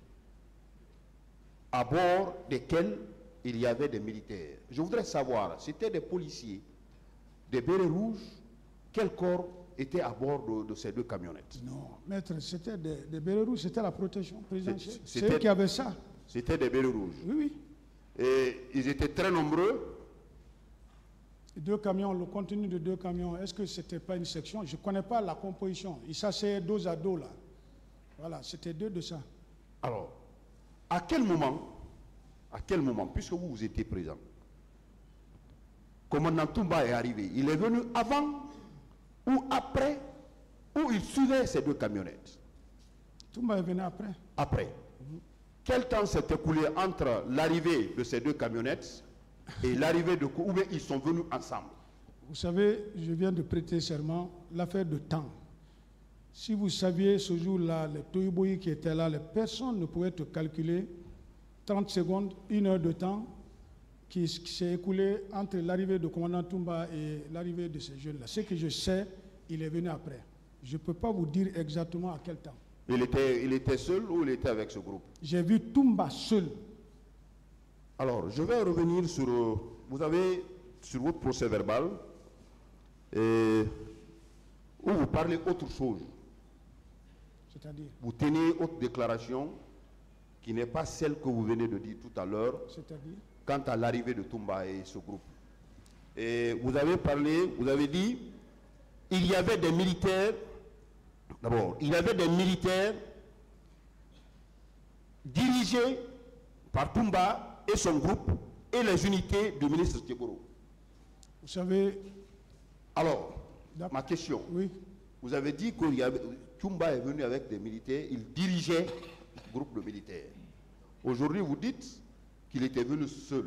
à bord desquelles il y avait des militaires. Je voudrais savoir, c'était des policiers, des bérets rouges, quel corps était à bord de, de ces deux camionnettes? Non, maître, c'était des, des bérets rouges, c'était la protection présidentielle. C'est- C'est eux qui avaient ça. C'était des bérets rouges. Oui, oui. Et ils étaient très nombreux. Deux camions, le contenu de deux camions, est-ce que ce n'était pas une section? Je ne connais pas la composition. Ils s'asseyaient dos à dos là. Voilà, c'était deux de ça. Alors, à quel moment, à quel moment, puisque vous, vous étiez présent, commandant Toumba est arrivé? Il est venu avant ou après, ou il suivait ces deux camionnettes? Toumba est venu après. Après. Quel temps s'est écoulé entre l'arrivée de ces deux camionnettes et l'arrivée de... Ou bien ils sont venus ensemble? Vous savez, je viens de prêter serment, l'affaire de temps. Si vous saviez ce jour-là, les Tohuboyi qui étaient là, les personnes ne pouvaient te calculer trente secondes, une heure de temps qui, qui s'est écoulé entre l'arrivée de commandant Toumba et l'arrivée de ces jeunes-là. Ce que je sais, il est venu après. Je ne peux pas vous dire exactement à quel temps. Il était, il était seul ou il était avec ce groupe? J'ai vu Toumba seul. Alors, je vais revenir sur... euh, vous avez, sur votre procès verbal, et, où vous parlez autre chose. C'est-à-dire, Vous tenez autre déclaration qui n'est pas celle que vous venez de dire tout à l'heure c'est-à-dire, quant à l'arrivée de Toumba et ce groupe. Et vous avez parlé, vous avez dit, il y avait des militaires, d'abord, il y avait des militaires dirigés par Toumba et son groupe et les unités du ministre Tcheboro. vous savez, Alors, D'accord. ma question, oui, vous avez dit que Toumba est venu avec des militaires, il dirigeait le groupe de militaires. Aujourd'hui, vous dites qu'il était venu seul.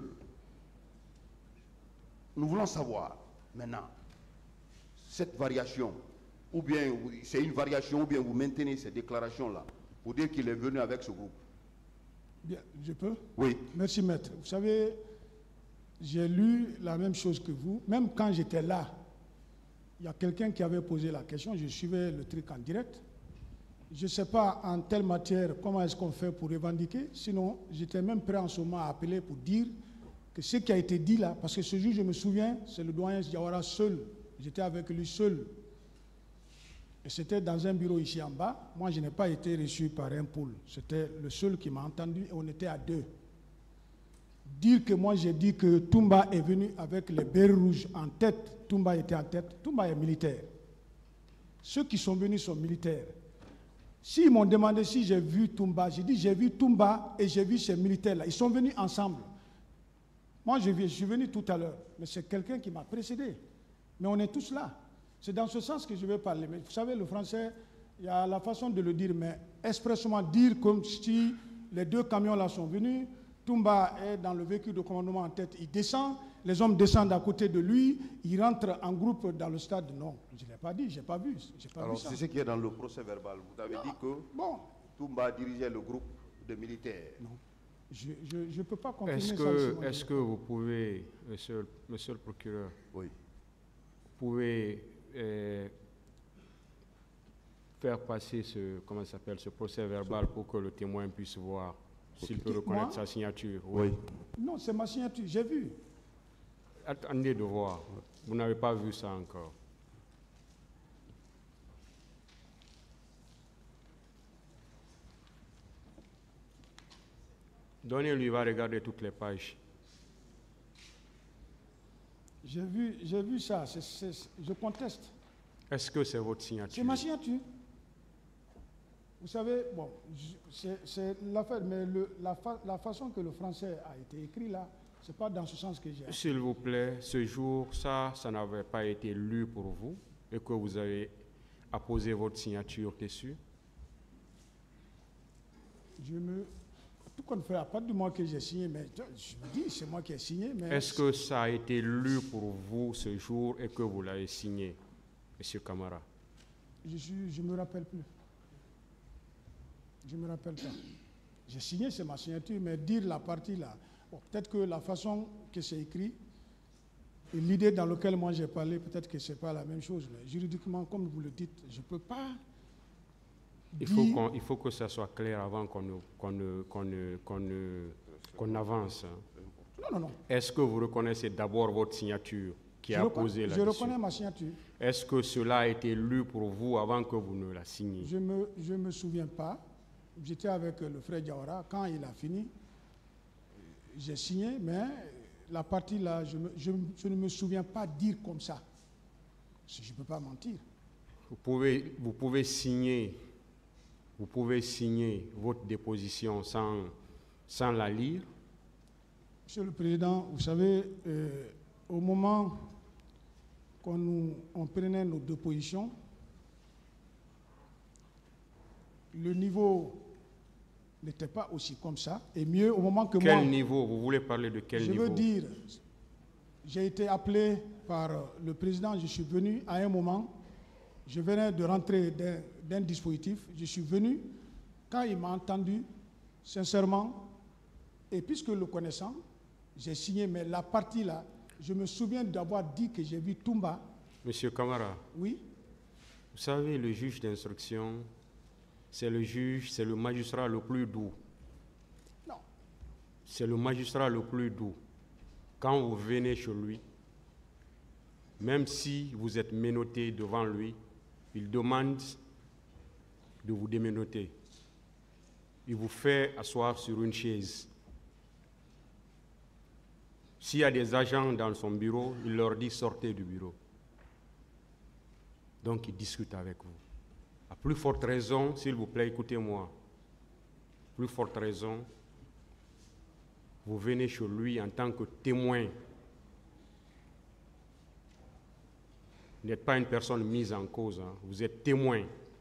Nous voulons savoir maintenant cette variation, ou bien c'est une variation, ou bien vous maintenez ces déclarations-là pour dire qu'il est venu avec ce groupe. bien, je peux? Oui. Merci, maître. Vous savez, j'ai lu la même chose que vous. Même quand j'étais là, il y a quelqu'un qui avait posé la question, je suivais le truc en direct. Je ne sais pas en telle matière comment est-ce qu'on fait pour revendiquer, sinon j'étais même prêt en ce moment à appeler pour dire que ce qui a été dit là, parce que ce jour je me souviens, c'est le doyen Diawara seul, j'étais avec lui seul. Et c'était dans un bureau ici en bas, moi je n'ai pas été reçu par un pôle, c'était le seul qui m'a entendu et on était à deux. Dire que moi j'ai dit que Toumba est venu avec les bérets rouges en tête, Toumba était en tête, Toumba est militaire. Ceux qui sont venus sont militaires. S'ils m'ont demandé si j'ai vu Toumba, j'ai dit j'ai vu Toumba et j'ai vu ces militaires-là. Ils sont venus ensemble. Moi je, je suis venu tout à l'heure, mais c'est quelqu'un qui m'a précédé. Mais on est tous là. C'est dans ce sens que je vais parler. Mais vous savez, le français, il y a la façon de le dire, mais expressément dire comme si les deux camions-là sont venus, Toumba est dans le véhicule de commandement en tête, il descend, les hommes descendent à côté de lui, ils rentrent en groupe dans le stade. Non, je ne l'ai pas dit, je n'ai pas vu. Pas Alors, vu ça. c'est ce qui est dans le procès verbal. Vous avez dit que Bon, Toumba dirigeait le groupe de militaires. non, je ne je, je peux pas confirmer Est-ce ça. que, ici, est-ce que vous pouvez, monsieur, monsieur le procureur, Oui. vous pouvez euh, faire passer ce, comment ça s'appelle, ce procès verbal pour que le témoin puisse voir s'il peut reconnaître Moi? sa signature? Oui. Non, c'est ma signature, j'ai vu. Attendez de voir. Vous n'avez pas vu ça encore. Donnez-lui, il va regarder toutes les pages. J'ai vu, j'ai vu ça, c'est- c'est- je conteste. Est-ce que c'est votre signature? C'est ma signature. Vous savez, bon, je- c'est c'est l'affaire, mais le, la, fa- la façon que le français a été écrit là, c'est pas dans ce sens que j'ai. S'il vous plaît, ce jour, ça, ça n'avait pas été lu pour vous et que vous avez apposé votre signature dessus. Je me... Tout qu'on fait, à partir du moment que j'ai signé, mais je me dis, c'est moi qui ai signé, mais... Est-ce que ça a été lu pour vous ce jour et que vous l'avez signé, M. Camara? Je ne me rappelle plus. Je ne me rappelle pas. J'ai signé, c'est ma signature, mais dire la partie là, bon, peut-être que la façon que c'est écrit, et l'idée dans laquelle moi j'ai parlé, peut-être que ce n'est pas la même chose, mais juridiquement, comme vous le dites, je ne peux pas... Il faut, qu'on, il faut que ça soit clair avant qu'on, ne, qu'on, ne, qu'on, ne, qu'on, ne, qu'on avance. Non, non, non. Est-ce que vous reconnaissez d'abord votre signature qui je a reconnais, posé la Je reconnais ma signature. Est-ce que cela a été lu pour vous avant que vous ne la signiez? Je ne me, je me souviens pas. J'étais avec le frère Diawara. Quand il a fini, j'ai signé, mais la partie là, je, me, je, je ne me souviens pas dire comme ça. Je ne peux pas mentir. Vous pouvez, vous pouvez signer... Vous pouvez signer votre déposition sans, sans la lire. Monsieur le Président, vous savez, euh, au moment qu'on nous, on prenait nos dépositions, le niveau n'était pas aussi comme ça. Et mieux, au moment que quel moi... Quel niveau? Vous voulez parler de quel je niveau? Je veux dire, j'ai été appelé par le Président, je suis venu à un moment... Je venais de rentrer d'un, d'un dispositif, je suis venu, quand il m'a entendu, sincèrement, et puisque le connaissant, j'ai signé, mais la partie là, je me souviens d'avoir dit que j'ai vu Toumba. Monsieur Camara. Oui. Vous savez, le juge d'instruction, c'est le juge, c'est le magistrat le plus doux. Non. C'est le magistrat le plus doux. Quand vous venez chez lui, même si vous êtes menotté devant lui, il demande de vous démenoter. Il vous fait asseoir sur une chaise. S'il y a des agents dans son bureau, il leur dit sortez du bureau. Donc il discute avec vous. À plus forte raison, s'il vous plaît, écoutez-moi. Plus forte raison, vous venez chez lui en tant que témoin. Vous n'êtes pas une personne mise en cause, hein. Vous êtes témoin.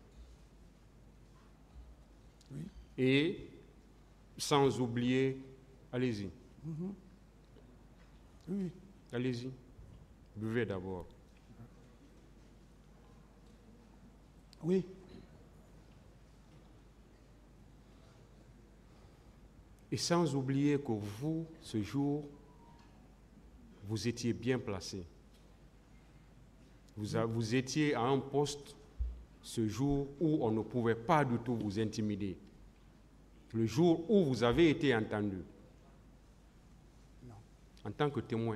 Oui. Et sans oublier, allez-y. Mm-hmm. Oui. Allez-y. Buvez d'abord. Oui. Et sans oublier que vous, ce jour, vous étiez bien placé. Vous, a, vous étiez à un poste ce jour où on ne pouvait pas du tout vous intimider. Le jour où vous avez été entendu. Non. En tant que témoin.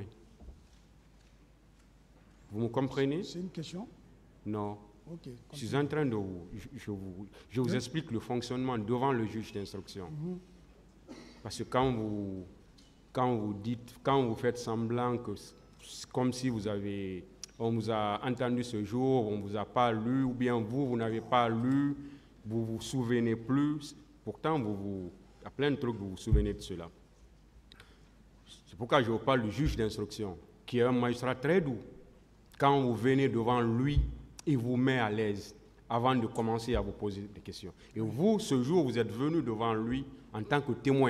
Vous me comprenez? C'est une question? Non. Okay, je suis en train de vous... Je, je vous, je vous oui. explique le fonctionnement devant le juge d'instruction. Mm-hmm. Parce que quand vous, quand vous dites, quand vous faites semblant que comme si vous avez... On vous a entendu ce jour, on ne vous a pas lu, ou bien vous, vous n'avez pas lu, vous ne vous souvenez plus. Pourtant, vous, vous, il y a plein de trucs, vous vous souvenez de cela. C'est pourquoi je vous parle du juge d'instruction, qui est un magistrat très doux. Quand vous venez devant lui, il vous met à l'aise avant de commencer à vous poser des questions. Et vous, ce jour, vous êtes venu devant lui en tant que témoin.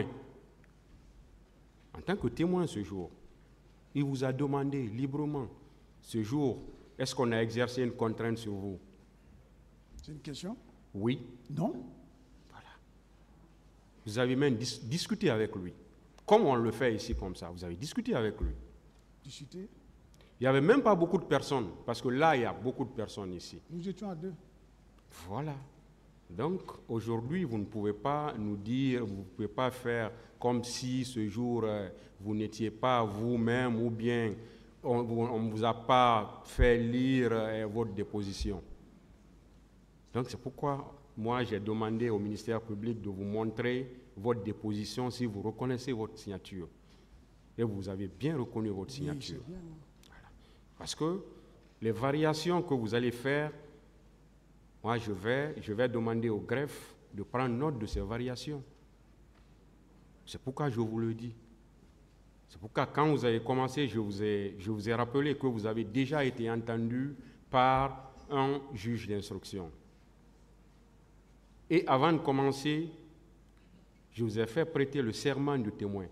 En tant que témoin ce jour, il vous a demandé librement, ce jour, est-ce qu'on a exercé une contrainte sur vous? C'est une question? Oui. Non. Voilà. Vous avez même dis- discuté avec lui. Comme on le fait ici comme ça, vous avez discuté avec lui. Discuté? Il n'y avait même pas beaucoup de personnes, parce que là, il y a beaucoup de personnes ici. Nous étions à deux. Voilà. Donc, aujourd'hui, vous ne pouvez pas nous dire, vous ne pouvez pas faire comme si ce jour, euh, vous n'étiez pas vous-même ou bien on ne vous a pas fait lire euh, votre déposition. Donc, c'est pourquoi moi, j'ai demandé au ministère public de vous montrer votre déposition si vous reconnaissez votre signature. Et vous avez bien reconnu votre signature. Oui, bien. Voilà. Parce que les variations que vous allez faire, moi, je vais, je vais demander au greffe de prendre note de ces variations. C'est pourquoi je vous le dis. C'est pourquoi quand vous avez commencé, je vous ai, je vous ai rappelé que vous avez déjà été entendu par un juge d'instruction. Et avant de commencer, Je vous ai fait prêter le serment de témoin.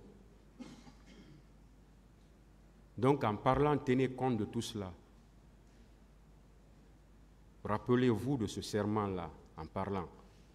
Donc, en parlant, tenez compte de tout cela. Rappelez-vous de ce serment-là, en parlant.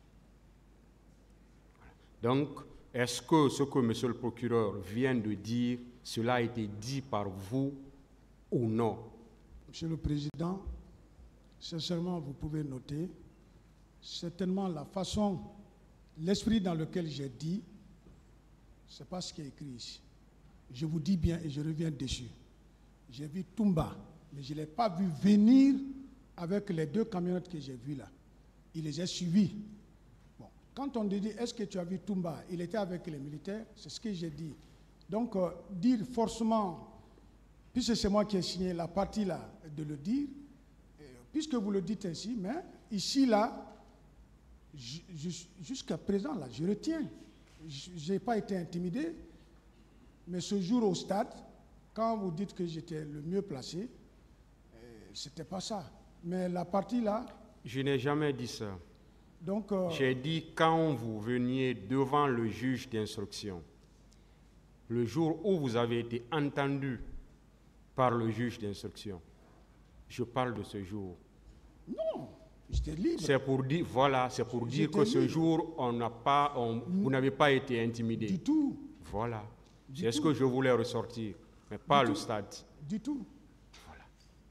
Donc, est-ce que ce que M. le procureur vient de dire, cela a été dit par vous ou non? Monsieur le Président, sincèrement, vous pouvez noter, certainement la façon, l'esprit dans lequel j'ai dit, ce n'est pas ce qui est écrit ici. Je vous dis bien et je reviens dessus. J'ai vu Toumba, mais je ne l'ai pas vu venir avec les deux camionnettes que j'ai vues là. Il les a suivis. Bon. Quand on dit, est-ce que tu as vu Toumba? Il était avec les militaires, c'est ce que j'ai dit. Donc, euh, dire forcément, puisque c'est moi qui ai signé la partie là, de le dire, euh, puisque vous le dites ainsi, mais ici là, jusqu'à présent là, je retiens. Je n'ai pas été intimidé, mais ce jour au stade, quand vous dites que j'étais le mieux placé, euh, ce n'était pas ça. Mais la partie là... Je n'ai jamais dit ça. Donc, euh, j'ai dit quand vous veniez devant le juge d'instruction, le jour où vous avez été entendu par le juge d'instruction. Je parle de ce jour. Non, j'étais libre. C'est pour dire, voilà, c'est pour dire que ce libre. jour, on n'a pas, on, vous n'avez pas été intimidé. Du tout. Voilà. C'est ce que je voulais ressortir, mais pas du le tout. stade. Du tout. Voilà.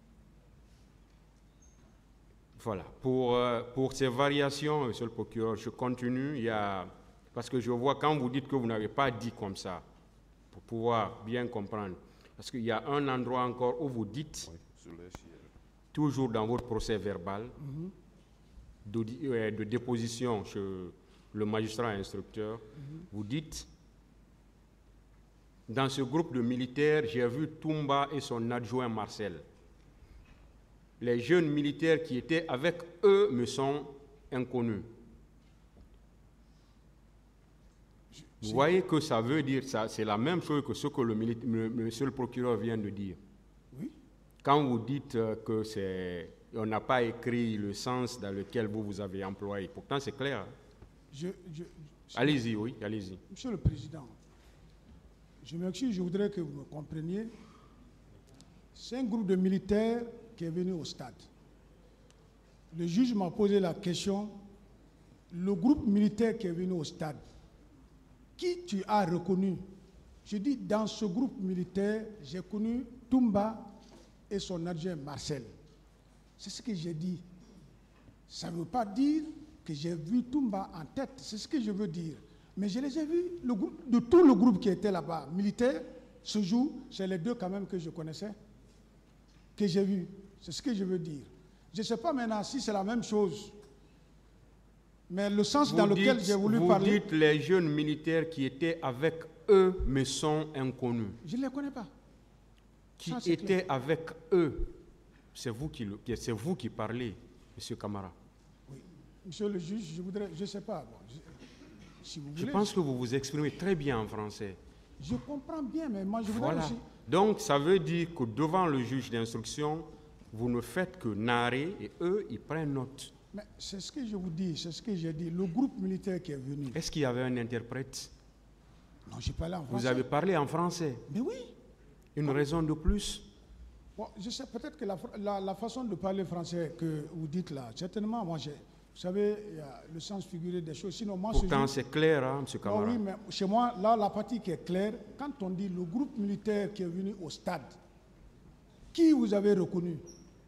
Voilà. Pour, euh, pour ces variations, Monsieur le procureur, je continue. Il y a, parce que je vois quand vous dites que vous n'avez pas dit comme ça, pour pouvoir bien comprendre. Parce qu'il y a un endroit encore où vous dites, oui, toujours dans votre procès verbal, mm-hmm. de, euh, de déposition chez le magistrat instructeur, mm-hmm. vous dites, dans ce groupe de militaires, j'ai vu Toumba et son adjoint Marcel. Les jeunes militaires qui étaient avec eux me sont inconnus. Vous voyez que ça veut dire, ça, c'est la même chose que ce que le, le monsieur le procureur vient de dire. Oui. Quand vous dites que c'est, on n'a pas écrit le sens dans lequel vous vous avez employé, pourtant c'est clair. Je, je, allez-y, oui, allez-y. Monsieur le Président, je m'excuse, je voudrais que vous me compreniez. C'est un groupe de militaires qui est venu au stade. Le juge m'a posé la question, le groupe militaire qui est venu au stade, qui tu as reconnu? Je dis, dans ce groupe militaire, j'ai connu Toumba et son adjoint Marcel. C'est ce que j'ai dit. Ça ne veut pas dire que j'ai vu Toumba en tête, c'est ce que je veux dire. Mais je les ai vus, le groupe, de tout le groupe qui était là-bas, militaire, ce jour, c'est les deux quand même que je connaissais, que j'ai vus. C'est ce que je veux dire. Je ne sais pas maintenant si c'est la même chose. Mais le sens vous dans dites, lequel j'ai voulu vous parler... Vous dites les jeunes militaires qui étaient avec eux me sont inconnus. Je ne les connais pas. Qui Ça, étaient clair. avec eux. C'est vous qui, c'est vous qui parlez, M. Camara. Oui. Monsieur le juge, je voudrais... Je ne sais pas. Bon, je, si vous je voulez, pense je... que vous vous exprimez très bien en français. Je comprends bien, mais moi je voudrais voilà. aussi... Donc, ça veut dire que devant le juge d'instruction, vous ne faites que narrer et eux, ils prennent note. Mais c'est ce que je vous dis, c'est ce que j'ai dit. Le groupe militaire qui est venu... Est-ce qu'il y avait un interprète? Non, j'ai parlé en français. Vous avez parlé en français? Mais oui. Une ah. raison de plus? Bon, je sais peut-être que la, la, la façon de parler français que vous dites là, certainement, moi, j'ai, vous savez, il y a le sens figuré des choses. Sinon, moi, pourtant, c'est clair, hein, M. Camara. Non, oui, mais chez moi, là, la partie qui est claire, quand on dit le groupe militaire qui est venu au stade, qui vous avez reconnu?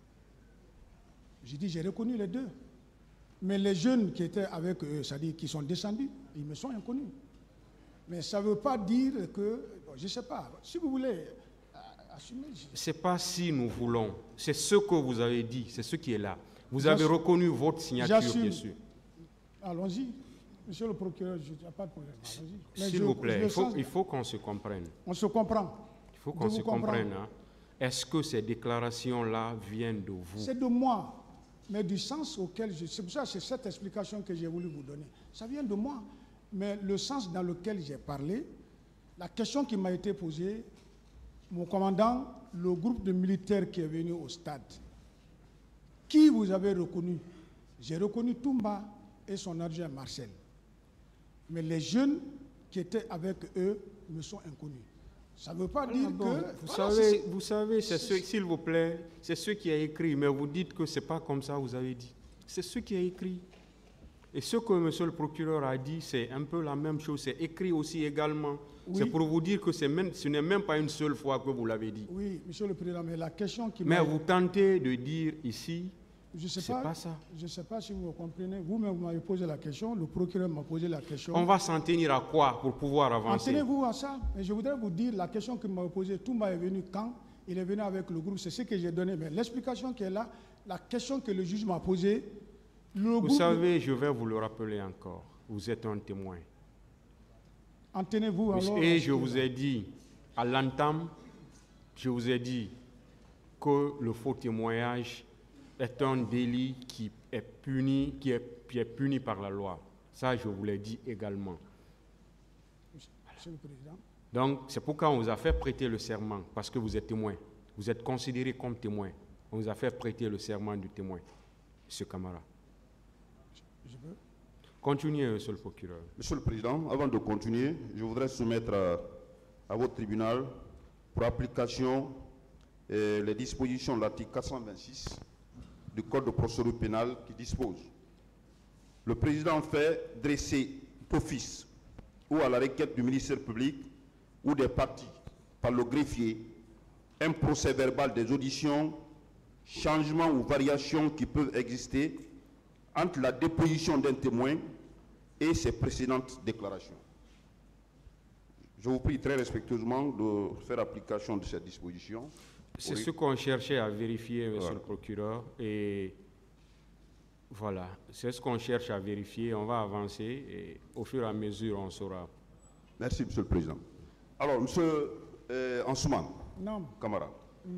J'ai dit, j'ai reconnu les deux. Mais les jeunes qui étaient avec eux, c'est-à-dire qui sont descendus, ils me sont inconnus. Mais ça ne veut pas dire que, bon, je ne sais pas, si vous voulez euh, assumer... Ce n'est pas si nous voulons, c'est ce que vous avez dit, c'est ce qui est là. Vous avez reconnu votre signature, bien sûr. Allons-y, monsieur le procureur, il n'y a pas de problème. S'il vous plaît, il faut, il faut qu'on se comprenne. On se comprend. Il faut qu'on se comprenne. Hein. Est-ce que ces déclarations-là viennent de vous? C'est de moi. Mais du sens auquel je... C'est pour ça que c'est cette explication que j'ai voulu vous donner. Ça vient de moi. Mais le sens dans lequel j'ai parlé, la question qui m'a été posée, mon commandant, le groupe de militaires qui est venu au stade, qui vous avez reconnu? J'ai reconnu Toumba et son adjoint Marcel. Mais les jeunes qui étaient avec eux me sont inconnus. Ça ne veut pas dire Ah bon, que... Vous voilà, savez, c'est- vous savez, c'est ce, s'il vous plaît, c'est ce qui a écrit, mais vous dites que ce n'est pas comme ça, vous avez dit. C'est ce qui a écrit. Et ce que monsieur le procureur a dit, c'est un peu la même chose. C'est écrit aussi également. Oui. C'est pour vous dire que c'est même, ce n'est même pas une seule fois que vous l'avez dit. Oui, Monsieur le Président, mais la question qui Mais m'a... vous tentez de dire ici, Je ne sais c'est pas, pas ça. je sais pas si vous comprenez. Vous-même, vous m'avez posé la question, le procureur m'a posé la question. On va s'en tenir à quoi pour pouvoir avancer? Tenez-vous à ça. Mais je voudrais vous dire la question qu'il m'a posée. Toumba est venu quand? Il est venu avec le groupe. C'est ce que j'ai donné. Mais l'explication qui est là, la question que le juge m'a posée, le Vous groupe... savez, je vais vous le rappeler encore. Vous êtes un témoin. En tenez-vous alors... Et je vous ai dit, à l'entame, je vous ai dit que le faux témoignage est un délit qui est puni, qui est, qui est puni par la loi. Ça, je vous l'ai dit également. Monsieur le Président. Donc, c'est pourquoi on vous a fait prêter le serment, parce que vous êtes témoin. Vous êtes considéré comme témoin. On vous a fait prêter le serment du témoin, M. Camara. Je veux... Continuez, Monsieur le procureur. Monsieur le Président, avant de continuer, je voudrais soumettre à, à votre tribunal, pour application, euh, les dispositions de l'article quatre cent vingt-six du Code de procédure pénale qui dispose: le président fait dresser d'office ou à la requête du ministère public ou des parties par le greffier un procès verbal des auditions, changements ou variations qui peuvent exister entre la déposition d'un témoin et ses précédentes déclarations. Je vous prie très respectueusement de faire application de cette disposition. C'est Oui. ce qu'on cherchait à vérifier, Monsieur Voilà. le procureur. Et voilà, c'est ce qu'on cherche à vérifier. On va avancer et au fur et à mesure, on saura. Merci, Monsieur le Président. Alors, Monsieur euh, Ansouman Non. Camara,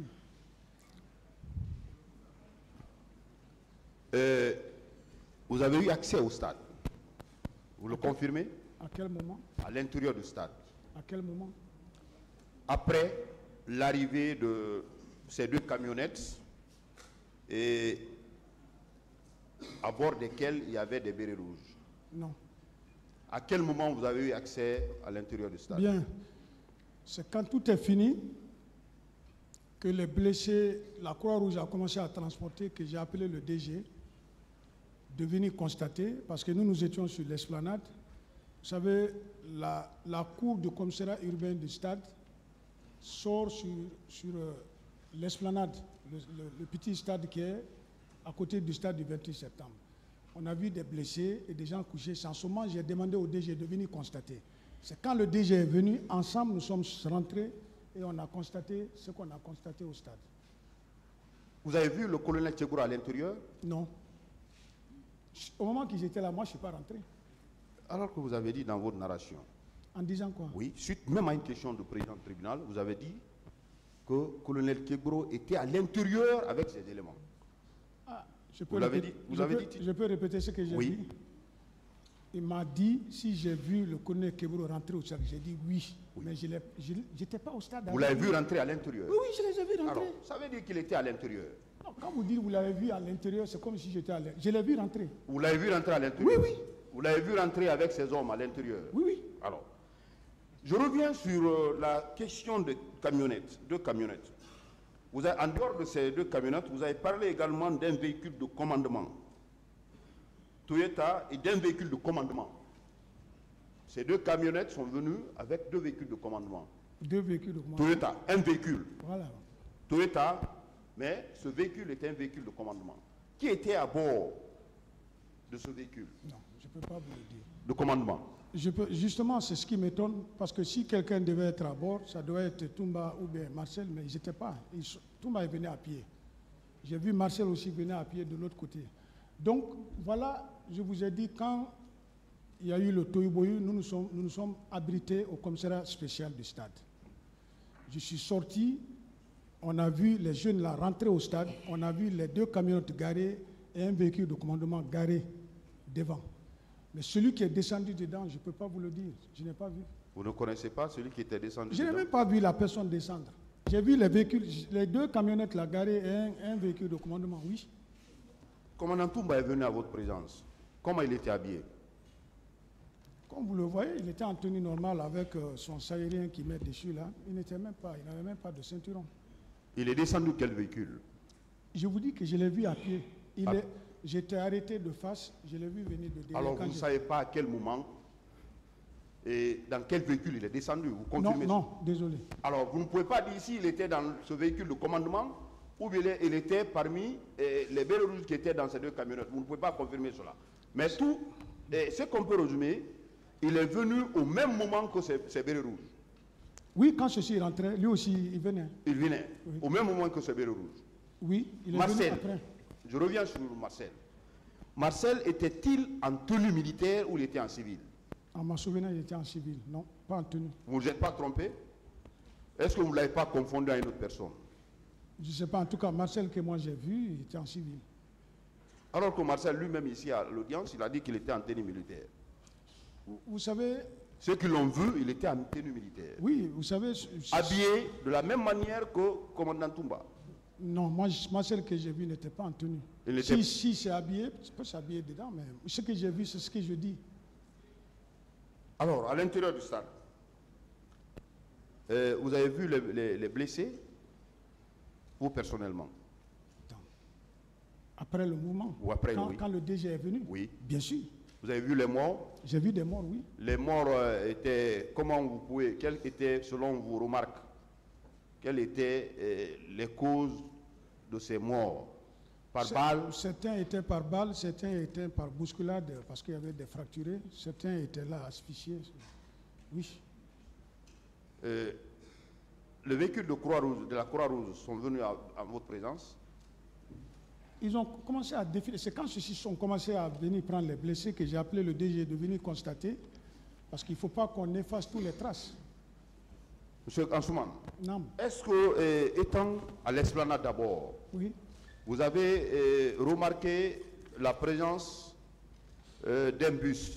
euh, vous avez eu accès au stade. Vous le confirmez? À quel moment? À l'intérieur du stade. À quel moment? Après l'arrivée de ces deux camionnettes et à bord desquelles il y avait des bérets rouges. Non. À quel moment vous avez eu accès à l'intérieur du stade? Bien. C'est quand tout est fini que les blessés, la Croix-Rouge a commencé à transporter, que j'ai appelé le D G de venir constater, parce que nous, nous étions sur l'esplanade. Vous savez, la, la cour du commissariat urbain du stade sort sur, sur euh, l'esplanade, le, le- le petit stade qui est à côté du stade du vingt-huit septembre. On a vu des blessés et des gens couchés. C'est en ce moment, j'ai demandé au D G de venir constater. C'est quand le D G est venu, ensemble, nous sommes rentrés et on a constaté ce qu'on a constaté au stade. Vous avez vu le colonel Tchegoura à l'intérieur? Non. Au moment qu'ils étaient là, moi, je ne suis pas rentré. Alors que vous avez dit dans votre narration, En disant quoi? oui, suite même à une question du président du tribunal, vous avez dit que le colonel Tchegoura était à l'intérieur avec ses éléments. Ah, je peux Vous l'avez répéter- dit- vous je l'avez peux- dit- Je peux répéter ce que j'ai Oui. dit. Il m'a dit si j'ai vu le colonel Kebro rentrer au stade. J'ai dit oui, mais je n'étais pas au stade. Vous avec l'avez lui. vu rentrer à l'intérieur? Oui, oui, je les ai vus rentrer. Alors, ça veut dire qu'il était à l'intérieur. Non, quand vous dites vous l'avez vu à l'intérieur, c'est comme si j'étais à l'intérieur. Je l'ai vu rentrer. Vous l'avez vu rentrer à l'intérieur? Oui, oui. Vous l'avez vu rentrer avec ses hommes à l'intérieur? Oui, oui. Alors, je reviens sur euh, la question des camionnettes, deux camionnettes. Vous avez, en dehors de ces deux camionnettes, vous avez parlé également d'un véhicule de commandement, Toyota, et d'un véhicule de commandement. Ces deux camionnettes sont venues avec deux véhicules de commandement. Deux véhicules de commandement. Toyota, un véhicule. Voilà. Toyota, mais ce véhicule était un véhicule de commandement. Qui était à bord de ce véhicule Non, je ne peux pas vous le dire. de commandement? Je peux, justement, c'est ce qui m'étonne, parce que si quelqu'un devait être à bord, ça doit être Toumba ou bien Marcel, mais ils n'étaient pas. Ils sont- Toumba est venu à pied. J'ai vu Marcel aussi venir à pied de l'autre côté. Donc, voilà, je vous ai dit, quand il y a eu le Tohubohu, nous nous sommes, nous nous sommes abrités au commissariat spécial du stade. Je suis sorti, on a vu les jeunes là rentrer au stade, on a vu les deux camionnettes garées et un véhicule de commandement garé devant. Mais celui qui est descendu dedans, je ne peux pas vous le dire, je n'ai pas vu. Vous ne connaissez pas celui qui était descendu Je n'ai dedans? même pas vu la personne descendre. J'ai vu les véhicules, les deux camionnettes là garées et un, un véhicule de commandement, oui. Commandant Toumba est venu à votre présence. Comment il était habillé? Comme vous le voyez, il était en tenue normale avec euh, son sahélien qui met dessus là. Il n'était même pas, il n'avait même pas de ceinturon. Il est descendu de quel véhicule? Je vous dis que je l'ai vu à pied. Il Ah. est, j'étais arrêté de face, je l'ai vu venir de derrière. Alors quand vous ne je- savez pas à quel moment et dans quel véhicule il est descendu, vous Non, confirmez ça? non, désolé. Alors vous ne pouvez pas dire s'il était dans ce véhicule de commandement ou bien il est- il était parmi eh, les bérets rouges qui étaient dans ces deux camionnettes. Vous ne pouvez pas confirmer cela. Mais tout, eh, ce qu'on peut résumer, il est venu au même moment que ces, ces bérets rouges. Oui, quand ceci rentrait, lui aussi, il venait. Il venait Oui. au même moment que ces bérets rouges. Oui, il est Marcel, venu après. je reviens sur Marcel. Marcel était-il en tenue militaire ou il était en civil? En ma souvenir, il était en civil. Non, pas en tenue. Vous ne vous êtes pas trompé? Est-ce que vous ne l'avez pas confondu à une autre personne? Je ne sais pas, en tout cas, Marcel que moi j'ai vu, il était en civil. Alors que Marcel lui-même ici à l'audience, il a dit qu'il était en tenue militaire. Vous, vous savez, Ceux qui l'ont vu, il était en tenue militaire. oui, vous savez, c- c- Habillé de la même manière que commandant Toumba. non, moi, je- moi celle que j'ai vue n'était pas en tenue. Il était- Si, si c'est habillé, je peux s'habiller dedans, mais ce que j'ai vu, c'est ce que je dis. Alors, à l'intérieur du stade, euh, vous avez vu les, les- les blessés, vous personnellement? Attends. Après le mouvement, Ou après, quand, oui. quand le D G est venu, Oui. bien sûr. Vous avez vu les morts? J'ai vu des morts, oui. Les morts euh, étaient, comment vous pouvez, quelles étaient, selon vos remarques, quelles étaient euh, les causes de ces morts? Par Ce- balle? Certains étaient par balle, certains étaient par bousculade parce qu'il y avait des fracturés, certains étaient là asphyxiés. Oui. Euh, le véhicule de, Croix-Rouge, de la Croix-Rouge sont venus à, à votre présence. Ils ont commencé à défiler. C'est quand ceux-ci sont commencé à venir prendre les blessés que j'ai appelé le D G de venir constater, parce qu'il ne faut pas qu'on efface toutes les traces. Monsieur Ansouman, Non. est-ce que, euh, étant à l'esplanade d'abord, Oui. vous avez euh, remarqué la présence euh, d'un bus?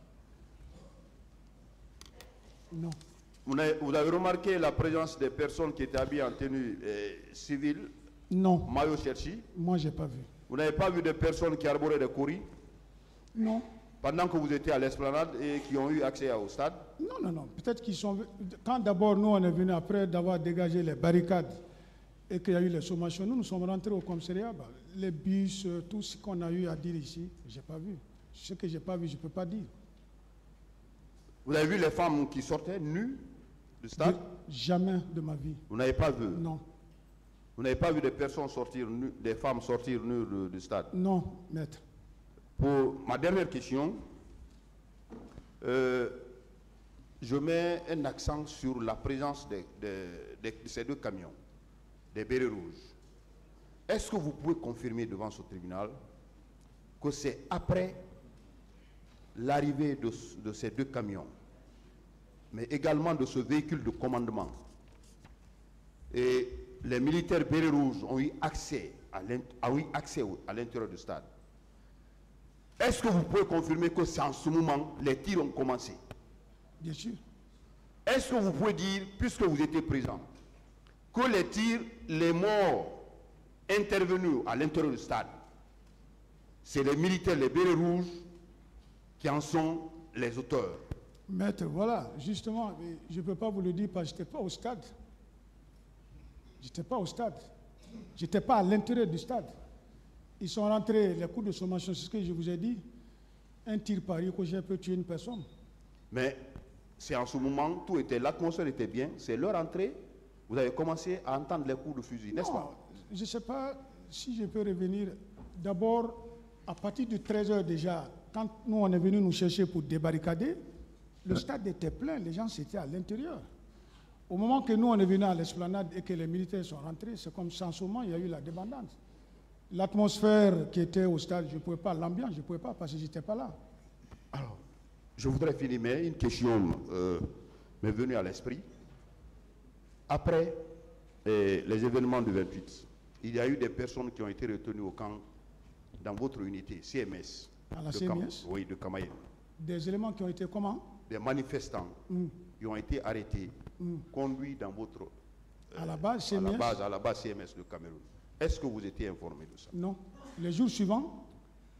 Non. Vous avez, vous avez remarqué la présence des personnes qui étaient habillées en tenue euh, civile, Non. maillot cherchi? Moi, je n'ai pas vu. Vous n'avez pas vu de personnes qui arboraient des courriers Non. pendant que vous étiez à l'esplanade et qui ont eu accès au stade? Non, non, non. Peut-être qu'ils sont. Quand d'abord nous on est venus après d'avoir dégagé les barricades et qu'il y a eu les sommations, nous nous sommes rentrés au commissariat. Bah, les bus, euh, tout ce qu'on a eu à dire ici, je n'ai pas vu. Ce que je n'ai pas vu, je ne peux pas dire. Vous avez vu les femmes qui sortaient nues du stade? Je- jamais de ma vie. Vous n'avez pas vu? Non. Vous n'avez pas vu des personnes sortir nues, des femmes sortir nues du- du stade? Non, maître. Pour ma dernière question, euh, je mets un accent sur la présence de, de- de- de ces deux camions, des bérets rouges. Est-ce que vous pouvez confirmer devant ce tribunal que c'est après l'arrivée de, de ces deux camions, mais également de ce véhicule de commandement, et les militaires bérets rouges ont eu accès à l'int- ont eu accès au- à l'intérieur du stade? Est-ce que vous pouvez confirmer que c'est en ce moment les tirs ont commencé? Bien sûr. Est-ce que vous pouvez dire, puisque vous étiez présent, que les tirs, les morts intervenus à l'intérieur du stade, c'est les militaires, les bérets rouges, qui en sont les auteurs? Maître, voilà, justement, mais je ne peux pas vous le dire parce que je n'étais pas au stade. Je n'étais pas au stade. Je n'étais pas à l'intérieur du stade. Ils sont rentrés, les coups de sommation, c'est ce que je vous ai dit. Un tir pari que j'ai pu tuer une personne. Mais c'est en ce moment, tout était, l'atmosphère était bien, c'est leur entrée, vous avez commencé à entendre les coups de fusil, n'est-ce Non, pas? je ne sais pas si je peux revenir. D'abord, à partir de treize heures déjà, quand nous on est venu nous chercher pour débarricader, le stade était plein, les gens étaient à l'intérieur. Au moment que nous on est venu à l'esplanade et que les militaires sont rentrés, c'est comme ça, en ce moment, il y a eu la débandance. L'atmosphère qui était au stade, je ne pouvais pas, l'ambiance, je ne pouvais pas parce que je n'étais pas là. Alors, je voudrais finir, mais une question euh, m'est venue à l'esprit. Après eh, les événements du vingt-huit, il y a eu des personnes qui ont été retenues au camp dans votre unité, C M S. À la de C M S? Kam- Oui, de Kamaïen. Des éléments qui ont été comment? Des manifestants Mm. qui ont été arrêtés, Mm. conduits dans votre... À la base, à C M S? la base, à la base C M S de Cameroun. Est-ce que vous étiez informé de ça? Non. Les jours suivants,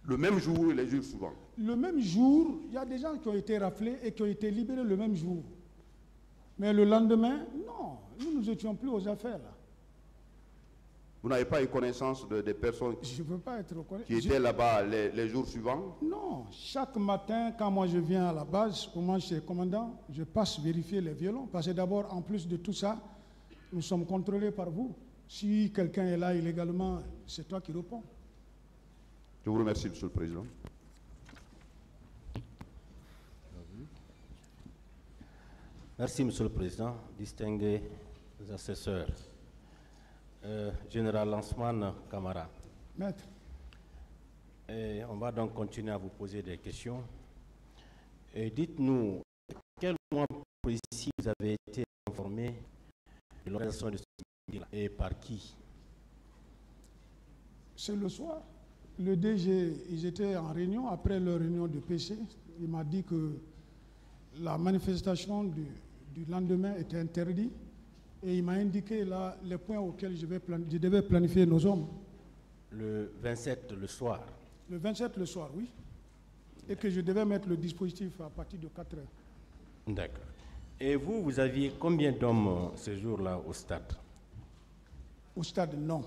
Le même jour et les jours suivants? Le même jour, il y a des gens qui ont été raflés et qui ont été libérés le même jour. Mais le lendemain, non, nous nous étions plus aux affaires là. Vous n'avez pas eu connaissance de, des personnes Je ne veux pas être reconnu. qui étaient là-bas les, les jours suivants? Non, chaque matin, quand moi je viens à la base, au moment chez le commandant, je passe vérifier les violons. Parce que d'abord, en plus de tout ça, nous sommes contrôlés par vous. Si quelqu'un est là illégalement, c'est toi qui réponds. Je vous remercie, Monsieur le Président. Merci, Monsieur le Président, distingués assesseurs. Euh, Général Lansman Camara. Maître. Et on va donc continuer à vous poser des questions. Et dites-nous, quel moment précis vous avez été informé de l'organisation de ce meeting et par qui? C'est le soir. Le D G, ils étaient en réunion, après leur réunion de P C, il m'a dit que la manifestation du, du lendemain était interdite et il m'a indiqué là les points auxquels je, vais plan- je devais planifier nos hommes. Le vingt-sept, le soir. Le vingt-sept le soir, oui. Et que je devais mettre le dispositif à partir de quatre heures. D'accord. Et vous, vous aviez combien d'hommes euh, ce jour-là au stade? Au stade, non.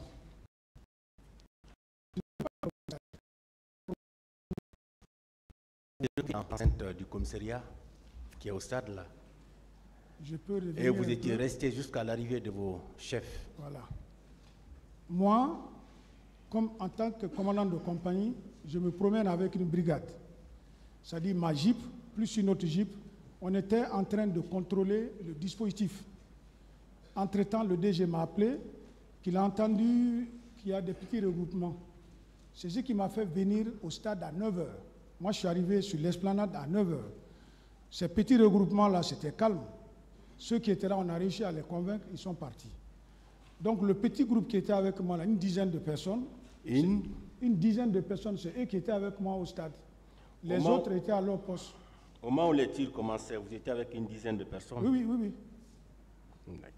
L'enceinte du commissariat qui est au stade là. Je peux revenir Et vous un étiez peu. resté jusqu'à l'arrivée de vos chefs. Voilà. Moi, comme en tant que commandant de compagnie, je me promène avec une brigade. C'est-à-dire ma jeep, plus une autre jeep. On était en train de contrôler le dispositif. Entre-temps, le D G m'a appelé, qu'il a entendu qu'il y a des petits regroupements. C'est ce qui m'a fait venir au stade à neuf heures. Moi, je suis arrivé sur l'esplanade à neuf heures. Ces petits regroupements-là, c'était calme. Ceux qui étaient là, on a réussi à les convaincre, ils sont partis. Donc le petit groupe qui était avec moi, là, une dizaine de personnes, Une une dizaine de personnes, c'est eux qui étaient avec moi au stade. Les Comment- autres étaient à leur poste. Au moment où les tirs commençaient, vous étiez avec une dizaine de personnes. Oui, oui, oui, oui. D'accord.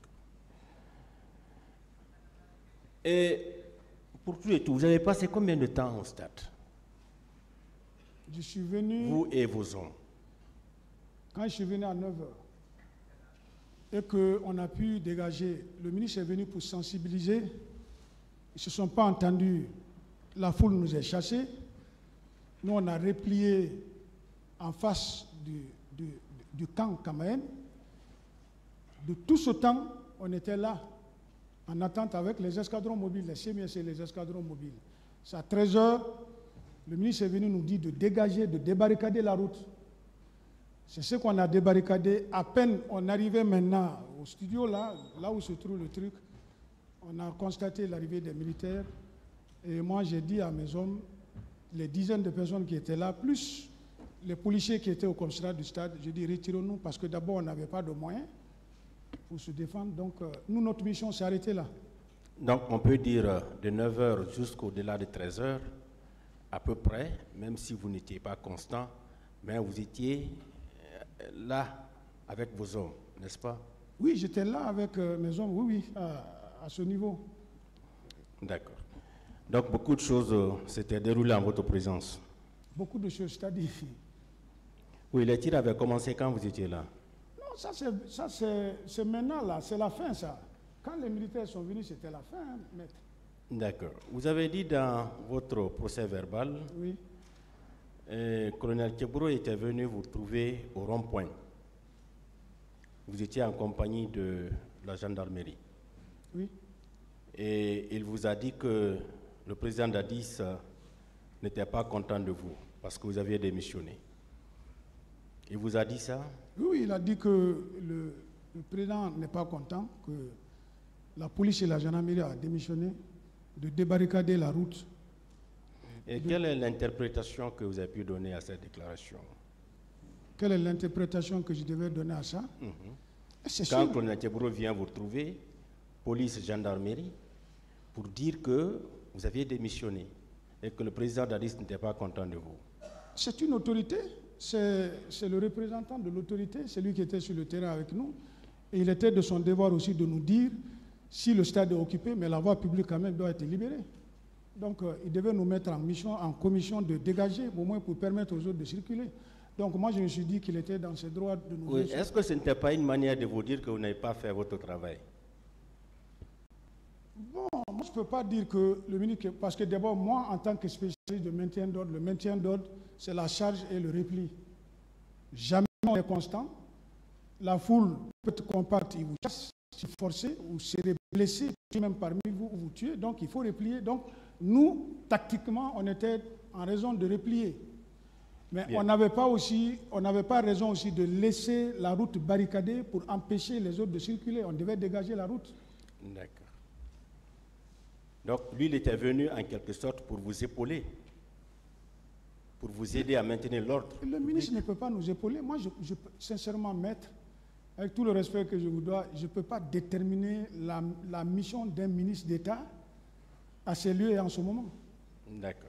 Et pour tout et tout, vous avez passé combien de temps au stade, Je suis venu, vous et vos hommes? quand je suis venu à neuf heures, et qu'on a pu dégager, le ministre est venu pour sensibiliser, ils ne se sont pas entendus, la foule nous a chassés, nous on a replié en face du, du, du camp Kamaen. De tout ce temps, on était là, en attente avec les escadrons mobiles, les C M S et les escadrons mobiles. C'est à treize heures, le ministre est venu nous dire de dégager, de débarricader la route. C'est ce qu'on a débarricadé. À peine on arrivait maintenant au studio, là, là où se trouve le truc, on a constaté l'arrivée des militaires. Et moi, j'ai dit à mes hommes, les dizaines de personnes qui étaient là, plus les policiers qui étaient au commissariat du stade, j'ai dit retirons-nous parce que d'abord, on n'avait pas de moyens pour se défendre. Donc, euh, nous, notre mission s'est arrêtée là. Donc on peut dire euh, de neuf heures jusqu'au-delà de treize heures, à peu près, même si vous n'étiez pas constant, mais vous étiez euh, là avec vos hommes, n'est-ce pas? Oui, j'étais là avec euh, mes hommes, oui, oui, à, à ce niveau. D'accord. Donc beaucoup de choses euh, s'étaient déroulées en votre présence. Beaucoup de choses, c'est-à-dire... Oui, les tirs avaient commencé quand vous étiez là. Non, ça c'est, ça c'est, c'est maintenant là, c'est la fin ça. Quand les militaires sont venus, c'était la fin, hein, maître. D'accord. Vous avez dit dans votre procès verbal, Oui, euh, colonel Kebro était venu vous trouver au rond-point. Vous étiez en compagnie de la gendarmerie. oui. Et il vous a dit que le président Dadis euh, n'était pas content de vous parce que vous aviez démissionné. Il vous a dit ça? Oui, oui, il a dit que le, le président n'est pas content, que la police et la gendarmerie ont démissionné, de débarricader la route. Et quelle est l'interprétation que vous avez pu donner à cette déclaration? Quelle est l'interprétation que je devais donner à ça? Mhm. C'est Quand sûr. le colonel Kebro vient vous retrouver, police, gendarmerie, pour dire que vous aviez démissionné et que le président Dadis n'était pas content de vous. C'est une autorité, c'est, c'est le représentant de l'autorité, c'est lui qui était sur le terrain avec nous. Et il était de son devoir aussi de nous dire si le stade est occupé, mais la voie publique quand même doit être libérée. Donc, euh, ils devaient nous mettre en mission, en commission de dégager, au moins pour permettre aux autres de circuler. Donc, moi, je me suis dit qu'il était dans ses droits de nous... Oui, est-ce que ce n'était pas une manière de vous dire que vous n'avez pas fait votre travail? Bon, moi, je ne peux pas dire que le ministre... Parce que d'abord, moi, en tant que spécialiste de maintien d'ordre, le maintien d'ordre, c'est la charge et le repli. Jamais on est constant. La foule peut être compacte, il vous chasse, si forcé, ou serez blessé, même parmi vous, ou vous tuez. Donc, il faut replier. Donc, nous, tactiquement, on était en raison de replier. Mais Bien. on n'avait pas aussi, on n'avait pas raison aussi de laisser la route barricadée pour empêcher les autres de circuler. On devait dégager la route. D'accord. Donc, lui, il était venu en quelque sorte pour vous épauler, pour vous aider à maintenir l'ordre. Le ministre ne peut pas nous épauler. Moi, je, je, sincèrement, maître, avec tout le respect que je vous dois, je ne peux pas déterminer la, la mission d'un ministre d'État à ces lieux et en ce moment. D'accord.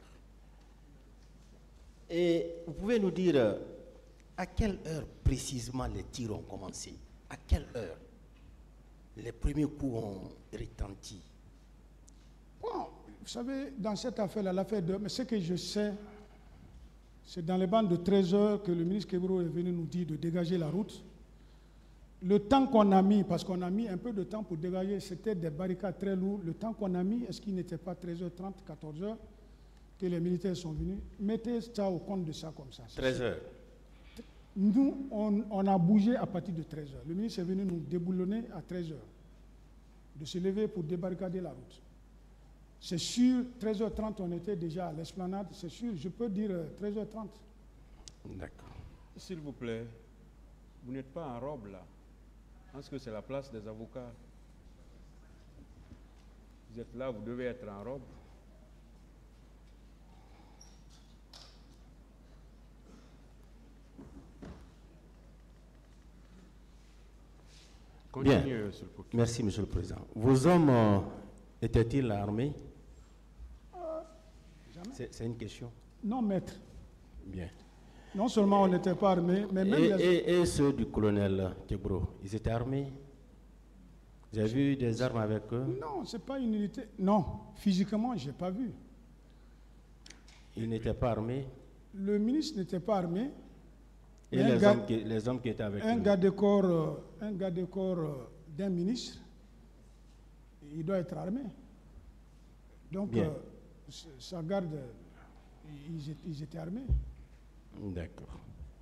Et vous pouvez nous dire euh, à quelle heure précisément les tirs ont commencé? À quelle heure les premiers coups ont retenti? Bon, vous savez, dans cette affaire-là, l'affaire de... Mais ce que je sais, c'est dans les bandes de treize heures que le ministre Kebro est venu nous dire de dégager la route. Le temps qu'on a mis, parce qu'on a mis un peu de temps pour dégager, c'était des barricades très lourdes. Le temps qu'on a mis, est-ce qu'il n'était pas treize heures trente, quatorze heures que les militaires sont venus? Mettez ça au compte de ça comme ça. treize heures. Nous, on, on a bougé à partir de treize heures. Le ministre est venu nous déboulonner à treize heures, de se lever pour débarricader la route. C'est sûr, treize heures trente, on était déjà à l'esplanade, c'est sûr, je peux dire treize heures trente. D'accord. S'il vous plaît, vous n'êtes pas en robe là. Parce que c'est la place des avocats. Vous êtes là, vous devez être en robe. Bien. Continuez, monsieur le procureur. Merci, Monsieur le Président. Vos hommes euh, étaient-ils armés? Euh, C'est c'est une question. Non, maître. Bien. Non seulement on n'était pas armés, mais même... Et, les... et, et ceux du colonel Kebro, ils étaient armés? Vous avez vu des armes avec eux? Non, ce n'est pas une unité. Non, physiquement, je n'ai pas vu. Ils n'étaient pas armés? Le ministre n'était pas armé. Et les, gars, hommes qui, les hommes qui étaient avec un eux? Garde corps, euh, un garde corps euh, d'un ministre, il doit être armé. Donc, euh, sa garde, ils, ils étaient armés. D'accord.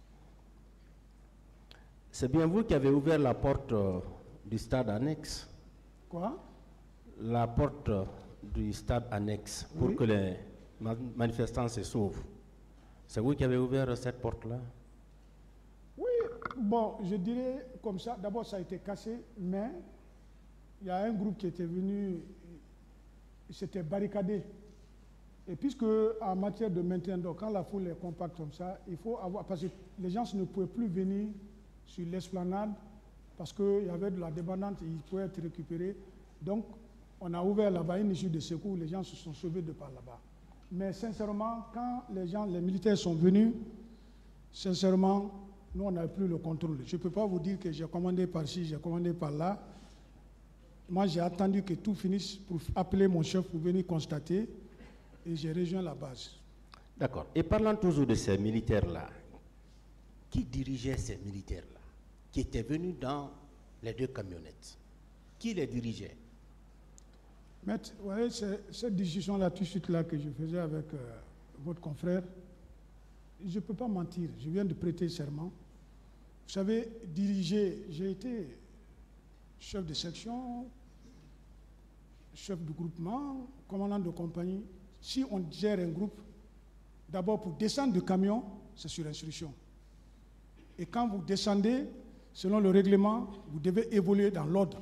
C'est bien vous qui avez ouvert la porte euh, du stade annexe? Quoi? La porte euh, du stade annexe pour Oui. que les ma manifestants se sauvent. C'est vous qui avez ouvert cette porte-là? Oui, bon, je dirais comme ça. D'abord, ça a été cassé, mais il y a un groupe qui était venu, il s'était barricadé. Et puisque en matière de maintien d'ordre, quand la foule est compacte comme ça, il faut avoir, parce que les gens ne pouvaient plus venir sur l'esplanade parce qu'il y avait de la débandante, ils pouvaient être récupérés. Donc, on a ouvert là-bas une issue de secours, les gens se sont sauvés de par là-bas. Mais sincèrement, quand les gens, les militaires sont venus, sincèrement, nous, on n'avait plus le contrôle. Je ne peux pas vous dire que j'ai commandé par-ci, j'ai commandé par-là. Moi, j'ai attendu que tout finisse pour appeler mon chef pour venir constater. Et j'ai rejoint la base. D'accord. Et parlant toujours de ces militaires-là, qui dirigeait ces militaires-là, qui étaient venus dans les deux camionnettes? Qui les dirigeait? Maître, vous voyez, cette discussion-là, tout de suite là, que je faisais avec euh, votre confrère, je ne peux pas mentir. Je viens de prêter serment. Vous savez, diriger, j'ai été chef de section, chef de groupement, commandant de compagnie. Si on gère un groupe, d'abord pour descendre du camion, c'est sur instruction. Et quand vous descendez, selon le règlement, vous devez évoluer dans l'ordre.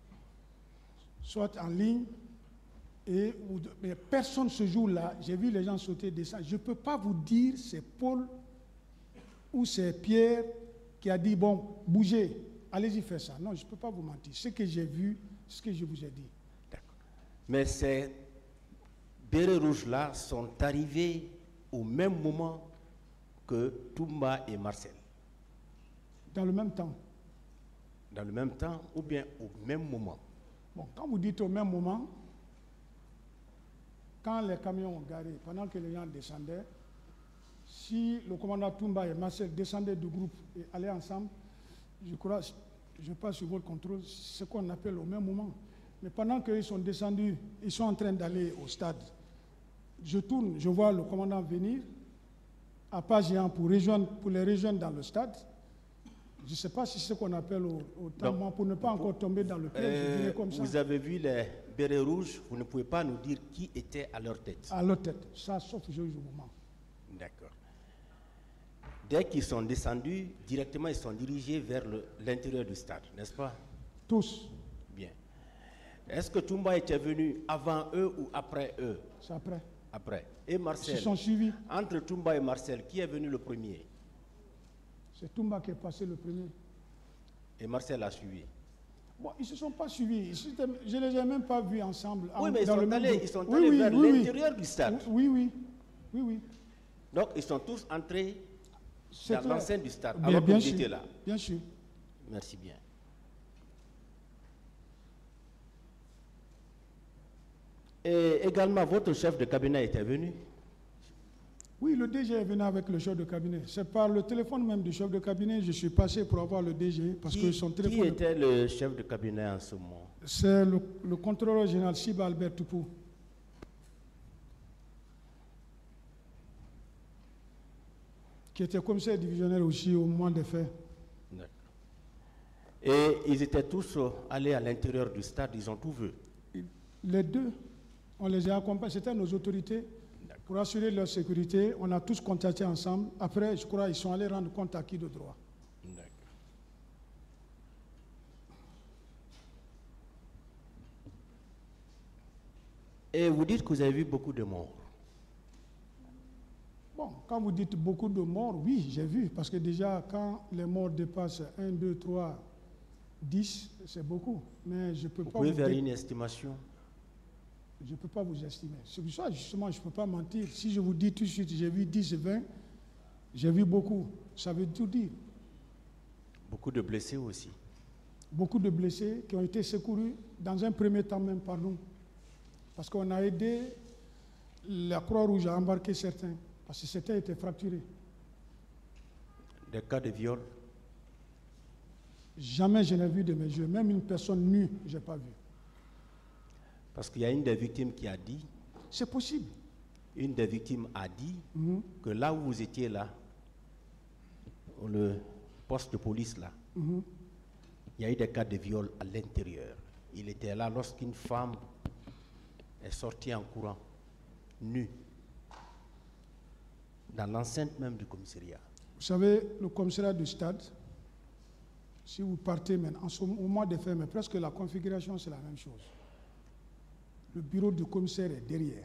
Soit en ligne, et vous, mais personne ce jour-là, j'ai vu les gens sauter, descendre. Je ne peux pas vous dire c'est Paul ou c'est Pierre qui a dit, bon, bougez, allez-y faire ça. Non, je ne peux pas vous mentir. Ce que j'ai vu, c'est ce que je vous ai dit. D'accord. Mais c'est... Bérets rouges-là sont arrivés au même moment que Toumba et Marcel. Dans le même temps. Dans le même temps ou bien au même moment? Bon, quand vous dites au même moment, quand les camions ont garé, pendant que les gens descendaient, si le commandant Toumba et Marcel descendaient du groupe et allaient ensemble, je crois, je passe sur votre contrôle, ce qu'on appelle au même moment. Mais pendant qu'ils sont descendus, ils sont en train d'aller au stade. Je tourne, je vois le commandant venir à pas géant pour, rejoindre, pour les rejoindre dans le stade. Je ne sais pas si c'est ce qu'on appelle au, au temps, pour ne pas encore tomber dans le piège, euh, je dirais comme ça. Vous avez vu les bérets rouges, vous ne pouvez pas nous dire qui était à leur tête. À leur tête, ça sauf je au moment. D'accord. Dès qu'ils sont descendus, directement ils sont dirigés vers l'intérieur du stade, n'est-ce pas? Tous. Bien. Est-ce que Toumba était venu avant eux ou après eux? C'est après. Après. Et Marcel? Ils se sont suivis. Entre Toumba et Marcel, qui est venu le premier? C'est Toumba qui est passé le premier. Et Marcel a suivi. Bon, ils ne se sont pas suivis. Je ne les ai même pas vus ensemble. Oui, en, mais ils dans sont, le allés, même ils sont oui, allés oui, vers oui, l'intérieur oui. du stade. Oui, oui. Oui, oui. Donc, ils sont tous entrés C'est dans clair. l'enceinte du stade, Bien, alors que bien vous sûr. étiez là. Bien sûr. Merci bien. Et également, votre chef de cabinet était venu? Oui, le D G est venu avec le chef de cabinet. C'est par le téléphone même du chef de cabinet que je suis passé pour avoir le D G. Parce Qui, que son qui téléphone. était le chef de cabinet en ce moment? C'est le, le contrôleur général Siba Albert Toupou. Qui était commissaire divisionnaire aussi au moment des faits. D'accord. Et ils étaient tous euh, allés à l'intérieur du stade, ils ont tout vu? Les deux, on les a accompagnés, c'était nos autorités. Pour assurer leur sécurité, on a tous contacté ensemble. Après, je crois qu'ils sont allés rendre compte à qui de droit. D'accord. Et vous dites que vous avez vu beaucoup de morts. Bon, quand vous dites beaucoup de morts, oui, j'ai vu. Parce que déjà, quand les morts dépassent un, deux, trois, dix, c'est beaucoup. Mais je ne peux Vous pas pouvez vous faire dire- une estimation? je ne peux pas vous estimer. C'est pour ça, justement, je ne peux pas mentir. Si je vous dis tout de suite, j'ai vu dix, vingt, j'ai vu beaucoup. Ça veut tout dire. Beaucoup de blessés aussi. Beaucoup de blessés qui ont été secourus dans un premier temps même par nous. Parce qu'on a aidé la Croix-Rouge à embarquer certains. Parce que certains étaient fracturés. Des cas de viol? Jamais je n'ai vu de mes yeux. Même une personne nue, je n'ai pas vu. Parce qu'il y a une des victimes qui a dit, C'est possible. une des victimes a dit Mhm, que là où vous étiez là, le poste de police là, mhm. il y a eu des cas de viol à l'intérieur. Il était là lorsqu'une femme est sortie en courant, nue, dans l'enceinte même du commissariat. Vous savez, le commissariat du stade, si vous partez maintenant, en ce- au mois de mai, mais presque la configuration, c'est la même chose. Le bureau du commissaire est derrière.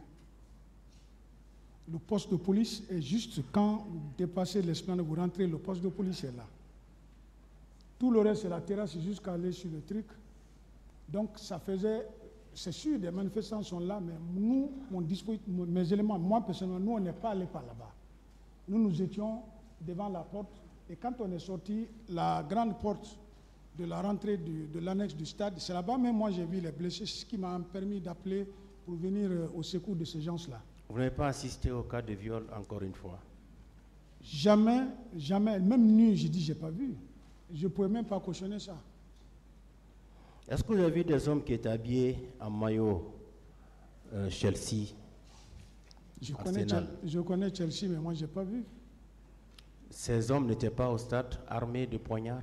Le poste de police est juste quand vous dépassez l'esplanade, vous rentrez, le poste de police est là. Tout le reste, c'est la terrasse jusqu'à aller sur le truc. Donc, ça faisait, c'est sûr, des manifestants sont là, mais nous, mon dispositif, mes éléments, moi personnellement, nous, on n'est pas allés par là-bas. Nous, nous étions devant la porte, et quand on est sorti, la grande porte de la rentrée du- de l'annexe du stade, c'est là-bas même moi j'ai vu les blessés, ce qui m'a permis d'appeler pour venir euh, au secours de ces gens-là. Vous n'avez pas assisté au cas de viol encore une fois? Jamais, jamais, même nu, j'ai dit, j'ai pas vu. Je ne pouvais même pas cautionner ça. Est-ce que vous avez vu des hommes qui étaient habillés en maillot euh, Chelsea? Je connais, Arsenal. Chel- je connais Chelsea, mais moi, je n'ai pas vu. Ces hommes n'étaient pas au stade armés de poignards?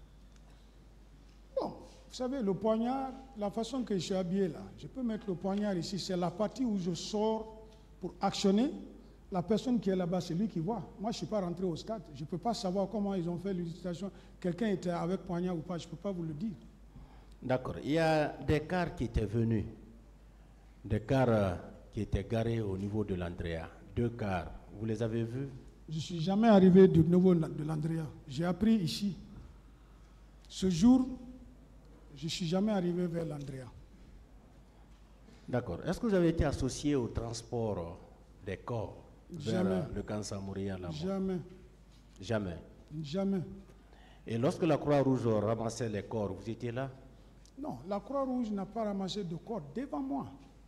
Bon, vous savez, le poignard, la façon que je suis habillé là, je peux mettre le poignard ici, c'est la partie où je sors pour actionner. La personne qui est là-bas, c'est lui qui voit. Moi, je ne suis pas rentré au stade. Je ne peux pas savoir comment ils ont fait l'utilisation. Quelqu'un était avec poignard ou pas, je ne peux pas vous le dire. D'accord. Il y a des cars qui étaient venus, des cars euh, qui étaient garés au niveau de l'Andrea. Deux cars. Vous les avez vus? Je ne suis jamais arrivé du niveau de l'Andrea. J'ai appris ici. Ce jour, je ne suis jamais arrivé vers l'Andrea. D'accord. Est-ce que vous avez été associé au transport euh, des corps vers Jamais. euh, le camp Samouria là-bas? Jamais, Jamais. jamais. Et lorsque la Croix-Rouge ramassait les corps, vous étiez là? Non, la Croix-Rouge n'a pas ramassé de corps devant moi.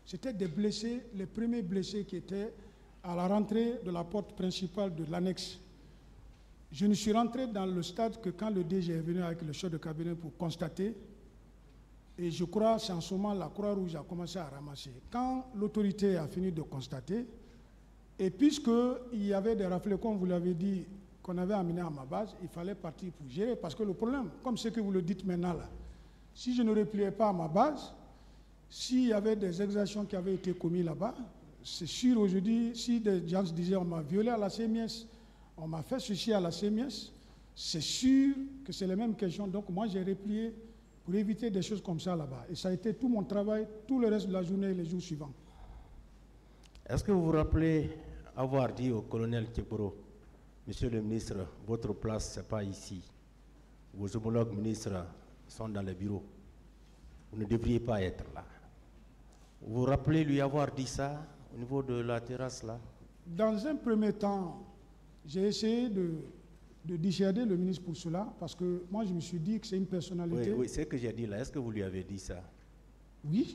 C'était des blessés, les premiers blessés qui étaient à la rentrée de la porte principale de l'annexe. Je ne suis rentré dans le stade que quand le D G est venu avec le chef de cabinet pour constater, et je crois que c'est en ce moment la Croix-Rouge a commencé à ramasser. Quand l'autorité a fini de constater, et puisqu'il y avait des raflés, comme vous l'avez dit, qu'on avait amené à ma base, il fallait partir pour gérer. Parce que le problème, comme ce que vous le dites maintenant là, si je ne repliais pas à ma base, s'il y avait des exactions qui avaient été commises là-bas, c'est sûr aujourd'hui, si des gens se disaient on m'a violé à la C M S, on m'a fait ceci à la C M S, c'est sûr que c'est les mêmes questions. Donc moi j'ai replié pour éviter des choses comme ça là-bas. Et ça a été tout mon travail, tout le reste de la journée et les jours suivants. Est-ce que vous vous rappelez avoir dit au colonel Keboro, Monsieur le ministre, votre place, ce n'est pas ici. Vos homologues ministres sont dans le bureau. Vous ne devriez pas être là. Vous vous rappelez lui avoir dit ça au niveau de la terrasse là? Dans un premier temps, j'ai essayé de, de dissuader le ministre pour cela, parce que moi je me suis dit que c'est une personnalité. Oui, oui, c'est ce que j'ai dit là. Est-ce que vous lui avez dit ça? Oui.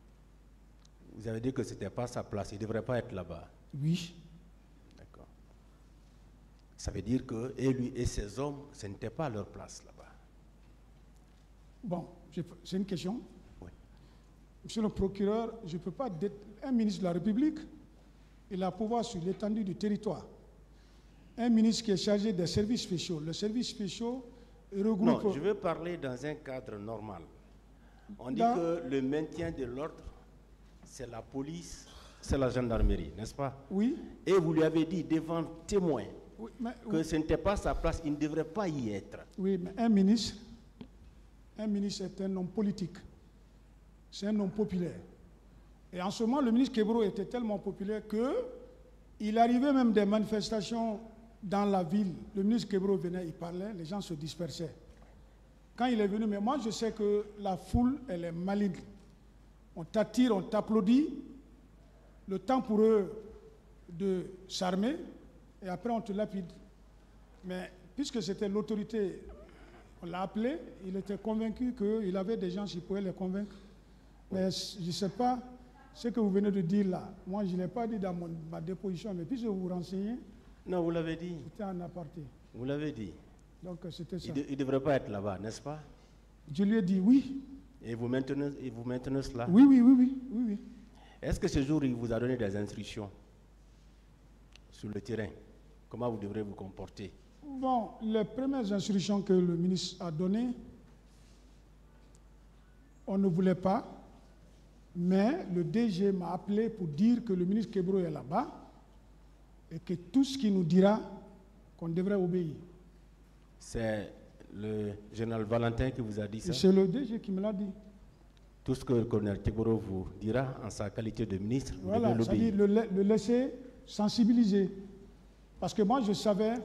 Vous avez dit que ce n'était pas sa place, il ne devrait pas être là-bas. Oui. D'accord. Ça veut dire que et lui et ses hommes, ce n'était pas leur place là-bas. Bon, c'est une question. Oui. Monsieur le procureur, je ne peux pas... Un ministre de la République, il a pouvoir sur l'étendue du territoire. Un ministre qui est chargé des services spéciaux. Le service spéciaux regroupe... Non, je veux parler dans un cadre normal. On dit dans... que le maintien de l'ordre, c'est la police, c'est la gendarmerie, n'est-ce pas? Oui. Et vous lui avez dit devant témoin oui, mais, que oui. ce n'était pas sa place, il ne devrait pas y être. Oui, mais un ministre, un ministre est un homme politique. C'est un homme populaire. Et en ce moment, le ministre Keboro était tellement populaire qu'il arrivait même des manifestations dans la ville. Le ministre Keboro venait, il parlait, les gens se dispersaient. Quand il est venu, mais moi je sais que la foule, elle est maligne. On t'attire, on t'applaudit. Le temps pour eux de s'armer, et après on te lapide. Mais puisque c'était l'autorité, on l'a appelé, il était convaincu qu'il avait des gens qui pouvaient les convaincre. Mais je ne sais pas ce que vous venez de dire là. Moi, je ne l'ai pas dit dans mon, ma déposition, mais puisque vous vous renseignez... Non, vous l'avez dit. C'était en aparté. Vous l'avez dit. Donc c'était ça. Il ne devrait pas être là-bas, n'est-ce pas? Je lui ai dit oui. Et vous maintenez, et vous maintenez cela? Oui, oui, oui, oui, oui, oui. Est-ce que ce jour, il vous a donné des instructions sur le terrain? Comment vous devrez vous comporter? Bon, les premières instructions que le ministre a données, on ne voulait pas, mais le D G m'a appelé pour dire que le ministre Keboro est là-bas et que tout ce qu'il nous dira, qu'on devrait obéir. C'est le général Valentin qui vous a dit ça? C'est le D G qui me l'a dit. Tout ce que le colonel Keboro vous dira en sa qualité de ministre, vous voilà, devez l'obéir. Le, le laisser sensibiliser. Parce que moi, je savais,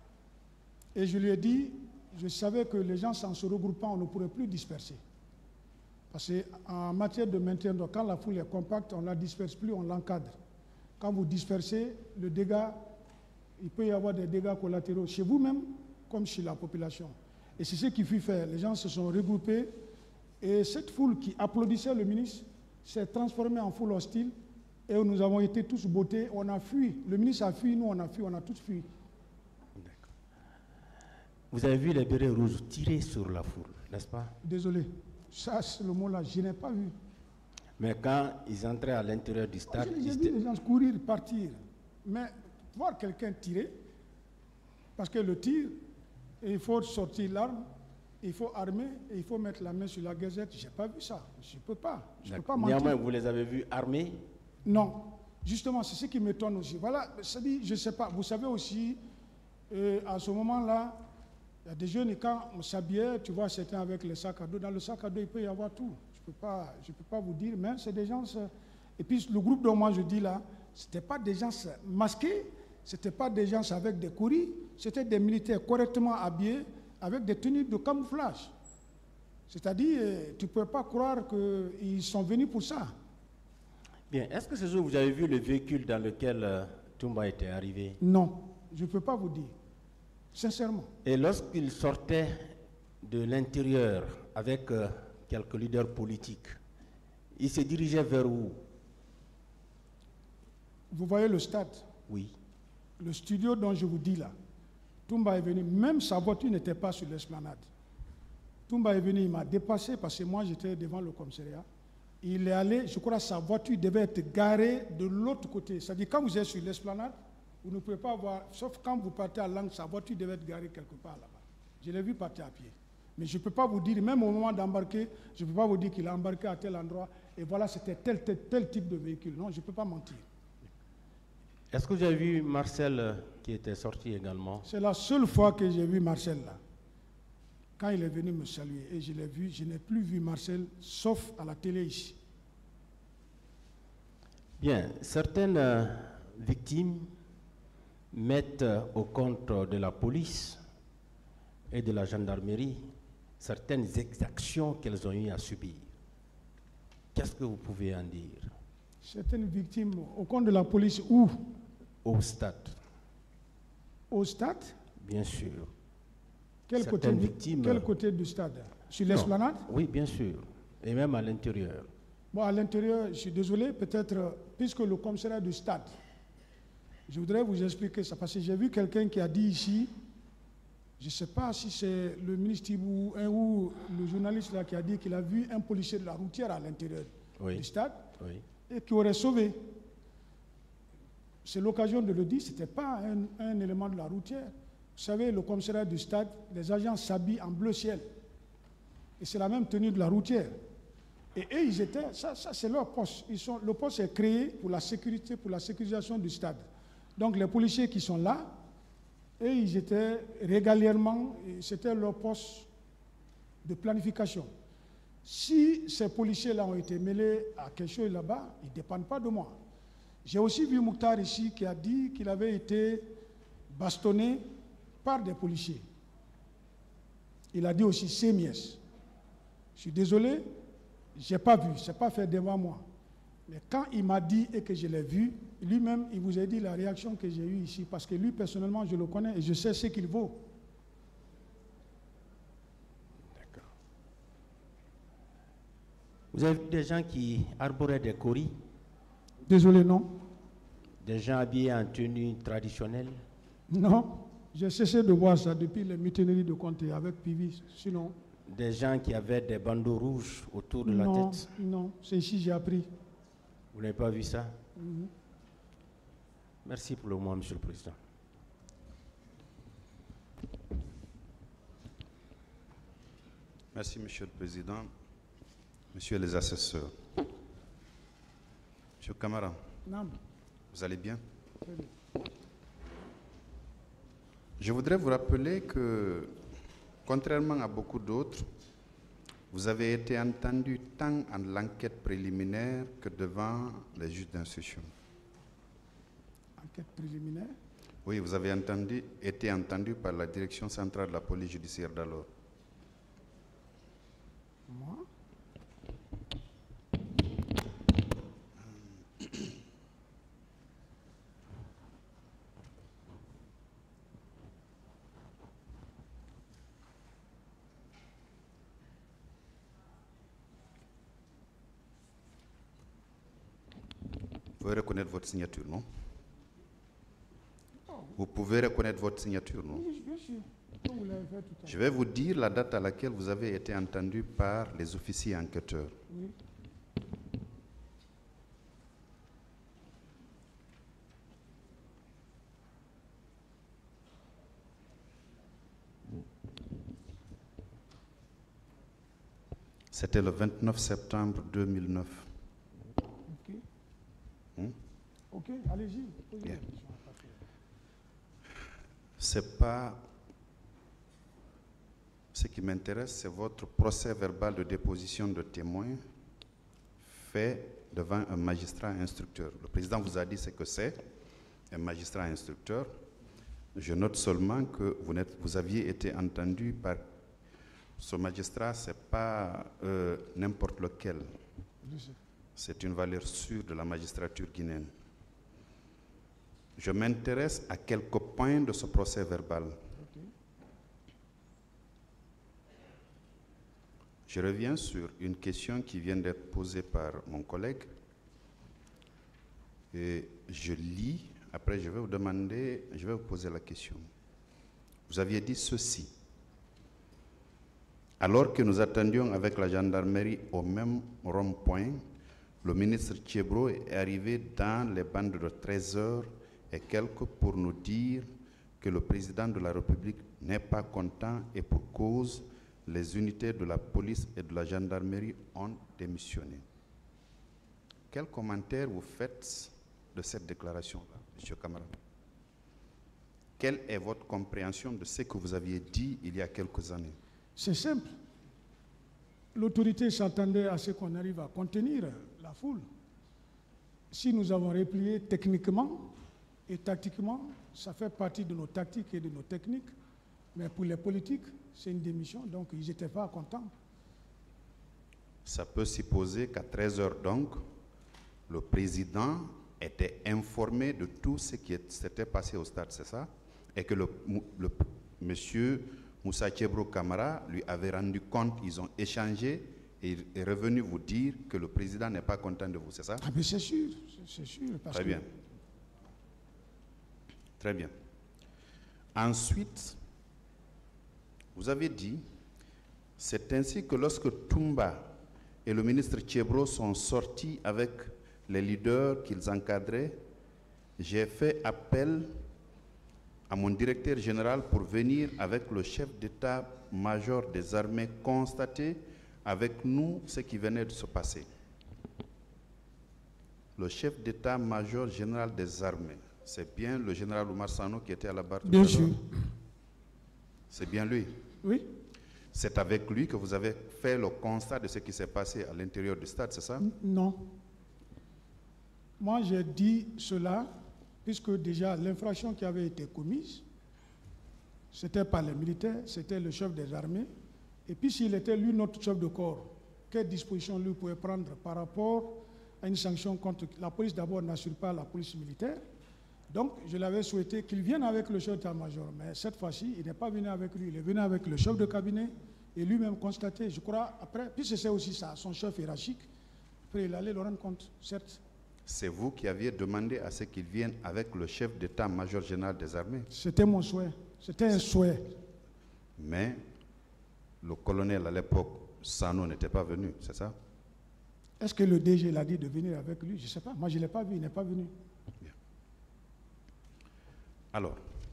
et je lui ai dit, je savais que les gens, sans se regroupant, on ne pourrait plus disperser. Parce qu'en matière de maintien, donc, quand la foule est compacte, on ne la disperse plus, on l'encadre. Quand vous dispersez, le dégât, il peut y avoir des dégâts collatéraux chez vous-même, comme chez la population. Et c'est ce qu'il fut faire. Les gens se sont regroupés, et cette foule qui applaudissait le ministre s'est transformée en foule hostile, et nous avons été tous bottés, on a fui. Le ministre a fui, nous on a fui, on a tous fui. D'accord. Vous avez vu les bérets rouges tirer sur la foule, n'est-ce pas? Désolé, ça c'est le mot là, je n'ai pas vu. Mais quand ils entraient à l'intérieur du stade... J'ai vu les gens courir, partir. Mais voir quelqu'un tirer, parce que le tir, il faut sortir l'arme, il faut armer, et il faut mettre la main sur la gazette. Je n'ai pas vu ça, je ne peux pas. Je peux pas mentir. Néanmoins, vous les avez vus armés? Non, justement, c'est ce qui m'étonne aussi. Voilà, ça dit, je ne sais pas. Vous savez aussi, euh, à ce moment-là, il y a des jeunes, et quand on s'habillait, tu vois, certains avec les sacs à dos. Dans le sac à dos, il peut y avoir tout. Je ne peux pas, je peux pas vous dire, mais c'est des gens... Et puis, le groupe dont moi je dis là, ce n'était pas des gens masqués, ce n'était pas des gens avec des couris, c'était des militaires correctement habillés, avec des tenues de camouflage. C'est-à-dire, tu ne peux pas croire qu'ils sont venus pour ça. Bien, est-ce que ce jour vous avez vu le véhicule dans lequel euh, Toumba était arrivé? Non, je ne peux pas vous dire, sincèrement. Et lorsqu'il sortait de l'intérieur avec euh, quelques leaders politiques, il se dirigeait vers où? Vous voyez le stade? Oui. Le studio dont je vous dis là. Toumba est venu, même sa voiture n'était pas sur l'esplanade. Toumba est venu, il m'a dépassé parce que moi j'étais devant le commissariat. Il est allé, je crois que sa voiture devait être garée de l'autre côté. C'est-à-dire quand vous êtes sur l'esplanade, vous ne pouvez pas voir, sauf quand vous partez à Langue, sa voiture devait être garée quelque part là-bas. Je l'ai vu partir à pied. Mais je ne peux pas vous dire, même au moment d'embarquer, je ne peux pas vous dire qu'il a embarqué à tel endroit, et voilà, c'était tel, tel, tel type de véhicule. Non, je ne peux pas mentir. Est-ce que vous avez vu Marcel euh, qui était sorti également? C'est la seule fois que j'ai vu Marcel là. Quand il est venu me saluer, et je l'ai vu, je n'ai plus vu Marcel, sauf à la télé ici. Bien, certaines euh, victimes mettent euh, au compte de la police et de la gendarmerie certaines exactions qu'elles ont eu à subir. Qu'est-ce que vous pouvez en dire? Certaines victimes au compte de la police où? Au stade. Au stade? Bien sûr. Quel côté, Certaines victimes. quel côté du stade? Sur l'esplanade? Oui, bien sûr. Et même à l'intérieur. Bon, à l'intérieur, je suis désolé, peut-être, puisque le commissariat du stade, je voudrais vous expliquer ça, parce que j'ai vu quelqu'un qui a dit ici, je ne sais pas si c'est le ministre ou, ou le journaliste là qui a dit qu'il a vu un policier de la routière à l'intérieur Oui. du stade, Oui. et qui aurait sauvé. C'est l'occasion de le dire, ce n'était pas un, un élément de la routière. Vous savez, le commissariat du stade, les agents s'habillent en bleu ciel. Et c'est la même tenue de la routière. Et eux, ils étaient, ça, ça c'est leur poste. Ils sont, le poste est créé pour la sécurité, pour la sécurisation du stade. Donc les policiers qui sont là, eux, ils étaient régulièrement, c'était leur poste de planification. Si ces policiers-là ont été mêlés à quelque chose là-bas, ils ne dépendent pas de moi. J'ai aussi vu Mouktar ici qui a dit qu'il avait été bastonné par des policiers. Il a dit aussi Sémies. Je suis désolé, je n'ai pas vu, ce n'est pas fait devant moi. Mais quand il m'a dit et que je l'ai vu, lui-même, il vous a dit la réaction que j'ai eue ici, parce que lui, personnellement, je le connais et je sais ce qu'il vaut. D'accord. Vous avez vu des gens qui arboraient des coris? Désolé, non. Des gens habillés en tenue traditionnelle? Non, j'ai cessé de voir ça depuis les mutineries de Comté avec Pivi. Sinon, des gens qui avaient des bandeaux rouges autour de non, la tête? Non, c'est ici que j'ai appris. Vous n'avez pas vu ça? Mm-hmm. Merci pour le moment, Monsieur le Président. Merci, Monsieur le Président. Messieurs les assesseurs. Monsieur Camara, Non. vous allez bien? Je voudrais vous rappeler que, contrairement à beaucoup d'autres, vous avez été entendu tant en l'enquête préliminaire que devant les juges d'instruction. Enquête préliminaire? Oui, vous avez entendu, été entendu par la direction centrale de la police judiciaire d'alors. Moi? Vous pouvez reconnaître votre signature, non? Vous pouvez reconnaître votre signature, non? Oui, bien sûr. Comme vous l'avez fait tout à l'heure. Je vais vous dire la date à laquelle vous avez été entendu par les officiers enquêteurs. Oui. C'était le vingt-neuf septembre deux mille neuf. Ok. Hmm? Ok, allez-y. Posez Bien. la question. C'est pas ce qui m'intéresse, c'est votre procès verbal de déposition de témoins fait devant un magistrat instructeur. Le président vous a dit ce que c'est, un magistrat instructeur. Je note seulement que vous, vous aviez été entendu par ce magistrat, ce n'est pas euh, n'importe lequel. C'est une valeur sûre de la magistrature guinéenne. Je m'intéresse à quelques points de ce procès verbal. Okay. Je reviens sur une question qui vient d'être posée par mon collègue. Et je lis, après je vais vous demander, je vais vous poser la question. Vous aviez dit ceci. Alors que nous attendions avec la gendarmerie au même rond-point, le ministre Tchebro est arrivé dans les bandes de treize heures et quelques pour nous dire que le président de la République n'est pas content et pour cause, les unités de la police et de la gendarmerie ont démissionné. Quel commentaire vous faites de cette déclaration-là, M. Camara? Quelle est votre compréhension de ce que vous aviez dit il y a quelques années? C'est simple. L'autorité s'attendait à ce qu'on arrive à contenir la foule. Si nous avons replié techniquement et tactiquement, ça fait partie de nos tactiques et de nos techniques. Mais pour les politiques, c'est une démission, donc ils n'étaient pas contents. Ça peut supposer qu'à treize heures donc, le président était informé de tout ce qui s'était passé au stade, c'est ça? Et que le, le monsieur Moussa Tchebro Camara lui avait rendu compte, ils ont échangé et il est revenu vous dire que le président n'est pas content de vous, c'est ça? Ah mais c'est sûr, c'est sûr. Parce Très que... bien. Très bien. Ensuite, vous avez dit, c'est ainsi que lorsque Toumba et le ministre Tchebro sont sortis avec les leaders qu'ils encadraient, j'ai fait appel à mon directeur général pour venir avec le chef d'état-major des armées constater avec nous ce qui venait de se passer. Le chef d'état-major général des armées, c'est bien le général Oumar Sano qui était à la barre tout à l'heure? Bien sûr. C'est bien lui? Oui. C'est avec lui que vous avez fait le constat de ce qui s'est passé à l'intérieur du stade, c'est ça? Non. Moi, j'ai dit cela puisque déjà l'infraction qui avait été commise, c'était par les militaires, c'était le chef des armées. Et puis s'il était lui notre chef de corps, quelle disposition lui pouvait prendre par rapport à une sanction contre la police? D'abord n'assure pas la police militaire. Donc je l'avais souhaité qu'il vienne avec le chef d'état-major. Mais cette fois-ci, il n'est pas venu avec lui, il est venu avec le chef de cabinet et lui-même constaté, je crois, après, puis c'est aussi ça, son chef hiérarchique, après il allait le rendre compte, certes. C'est vous qui aviez demandé à ce qu'il vienne avec le chef d'état-major général des armées? C'était mon souhait, c'était un souhait. Mais le colonel à l'époque, Sano, n'était pas venu, c'est ça? Est-ce que le D G l'a dit de venir avec lui? Je ne sais pas, moi je ne l'ai pas vu, il n'est pas venu. Bien. Alors,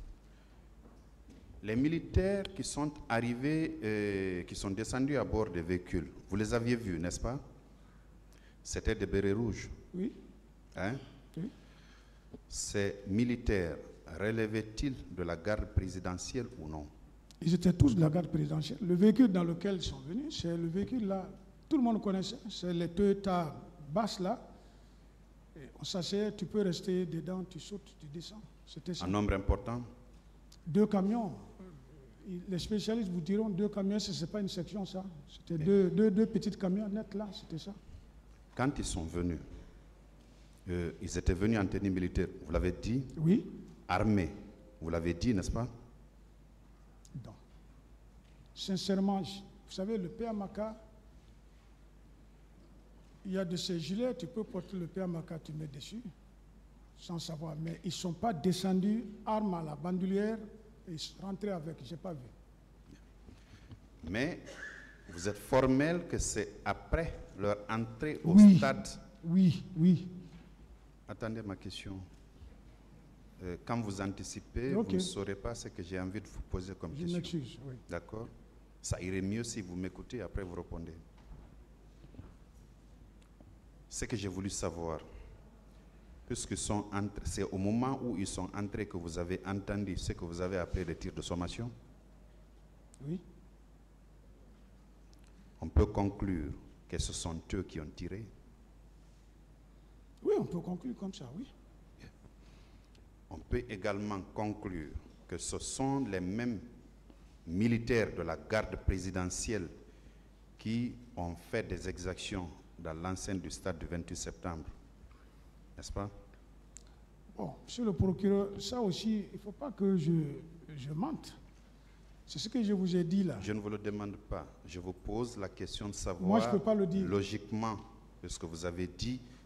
les militaires qui sont arrivés, euh, qui sont descendus à bord des véhicules, vous les aviez vus, n'est-ce pas? C'était des bérets rouges. Oui. Hein? Oui. Ces militaires relevaient-ils de la garde présidentielle ou non? Ils étaient tous de la garde présidentielle. Le véhicule dans lequel ils sont venus, c'est le véhicule là, tout le monde connaissait, c'est les Toyota basses là. Et on s'asseyait, tu peux rester dedans, tu sautes, tu descends. C'était ça. Un nombre important? Deux camions. Les spécialistes vous diront deux camions, ce n'est pas une section ça. C'était deux, deux, deux petites camionnettes là, c'était ça. Quand ils sont venus, euh, ils étaient venus en tenue militaire, vous l'avez dit? Oui. Armés, vous l'avez dit, n'est-ce pas? Non. Sincèrement, vous savez, le P A M A C A, il y a de ces gilets, tu peux porter le P A M A C A, tu mets dessus, sans savoir. Mais ils ne sont pas descendus, armes à la bandoulière, et ils sont rentrés avec, je n'ai pas vu. Mais vous êtes formel que c'est après leur entrée au Oui. stade? Oui, oui. Attendez ma question. Euh, quand vous anticipez, Ok. vous ne saurez pas ce que j'ai envie de vous poser comme Je question. m'excuse, oui. D'accord? Ça irait mieux si vous m'écoutez, après vous répondez. Ce que j'ai voulu savoir, puisque sont entrés, c'est au moment où ils sont entrés que vous avez entendu ce que vous avez appelé des tirs de sommation? Oui. On peut conclure que ce sont eux qui ont tiré? Oui, on peut conclure comme ça, oui. On peut également conclure que ce sont les mêmes militaires de la garde présidentielle qui ont fait des exactions dans l'enceinte du stade du vingt-huit septembre, n'est-ce pas? Bon, monsieur le procureur, ça aussi, il ne faut pas que je, je mente. C'est ce que je vous ai dit là. Je ne vous le demande pas. Je vous pose la question de savoir, Moi, je ne peux pas le dire. logiquement, puisque vous avez dit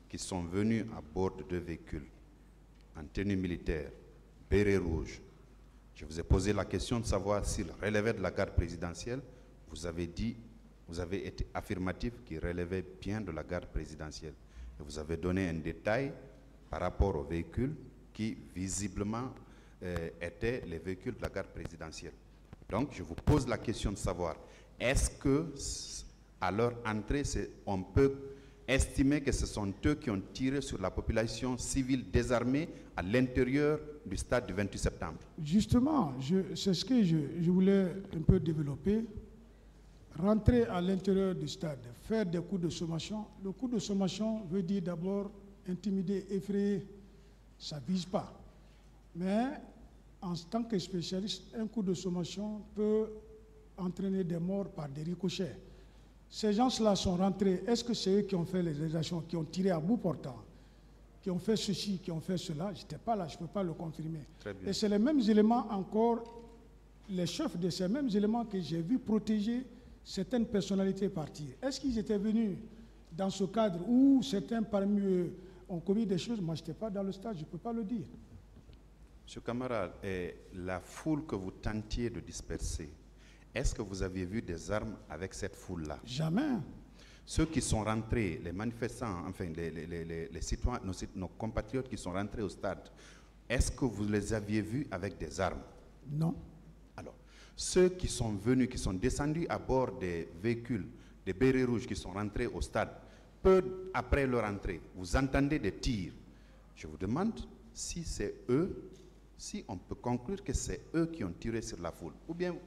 qui sont venus à bord de deux véhicules en tenue militaire, béret rouge. Je vous ai posé la question de savoir s'ils relevaient de la garde présidentielle. Vous avez dit, vous avez été affirmatif qu'ils relevaient bien de la garde présidentielle. Et vous avez donné un détail par rapport aux véhicules qui, visiblement, euh, étaient les véhicules de la garde présidentielle. Donc, je vous pose la question de savoir, est-ce que, à leur entrée, on peut estimer que ce sont eux qui ont tiré sur la population civile désarmée à l'intérieur du stade du vingt-huit septembre? Justement, c'est ce que je, je voulais un peu développer. Rentrer à l'intérieur du stade, faire des coups de sommation. Le coup de sommation veut dire d'abord intimider, effrayer. Ça ne vise pas. Mais en tant que spécialiste, un coup de sommation peut entraîner des morts par des ricochets. Ces gens-là sont rentrés. Est-ce que c'est eux qui ont fait les réalisations, qui ont tiré à bout portant, qui ont fait ceci, qui ont fait cela? Je n'étais pas là, je ne peux pas le confirmer. Et c'est les mêmes éléments encore, les chefs de ces mêmes éléments que j'ai vu protéger certaines personnalités partir. Est-ce qu'ils étaient venus dans ce cadre où certains parmi eux ont commis des choses? Moi, je n'étais pas dans le stade, je ne peux pas le dire. Monsieur Camara, eh, la foule que vous tentiez de disperser, est-ce que vous aviez vu des armes avec cette foule-là? Jamais. Ceux qui sont rentrés, les manifestants, enfin les, les, les, les citoyens, nos, nos compatriotes qui sont rentrés au stade, est-ce que vous les aviez vus avec des armes? Non. Alors, ceux qui sont venus, qui sont descendus à bord des véhicules, des bérets rouges qui sont rentrés au stade, peu après leur entrée, vous entendez des tirs. Je vous demande si c'est eux, si on peut conclure que c'est eux qui ont tiré sur la foule, ou bien...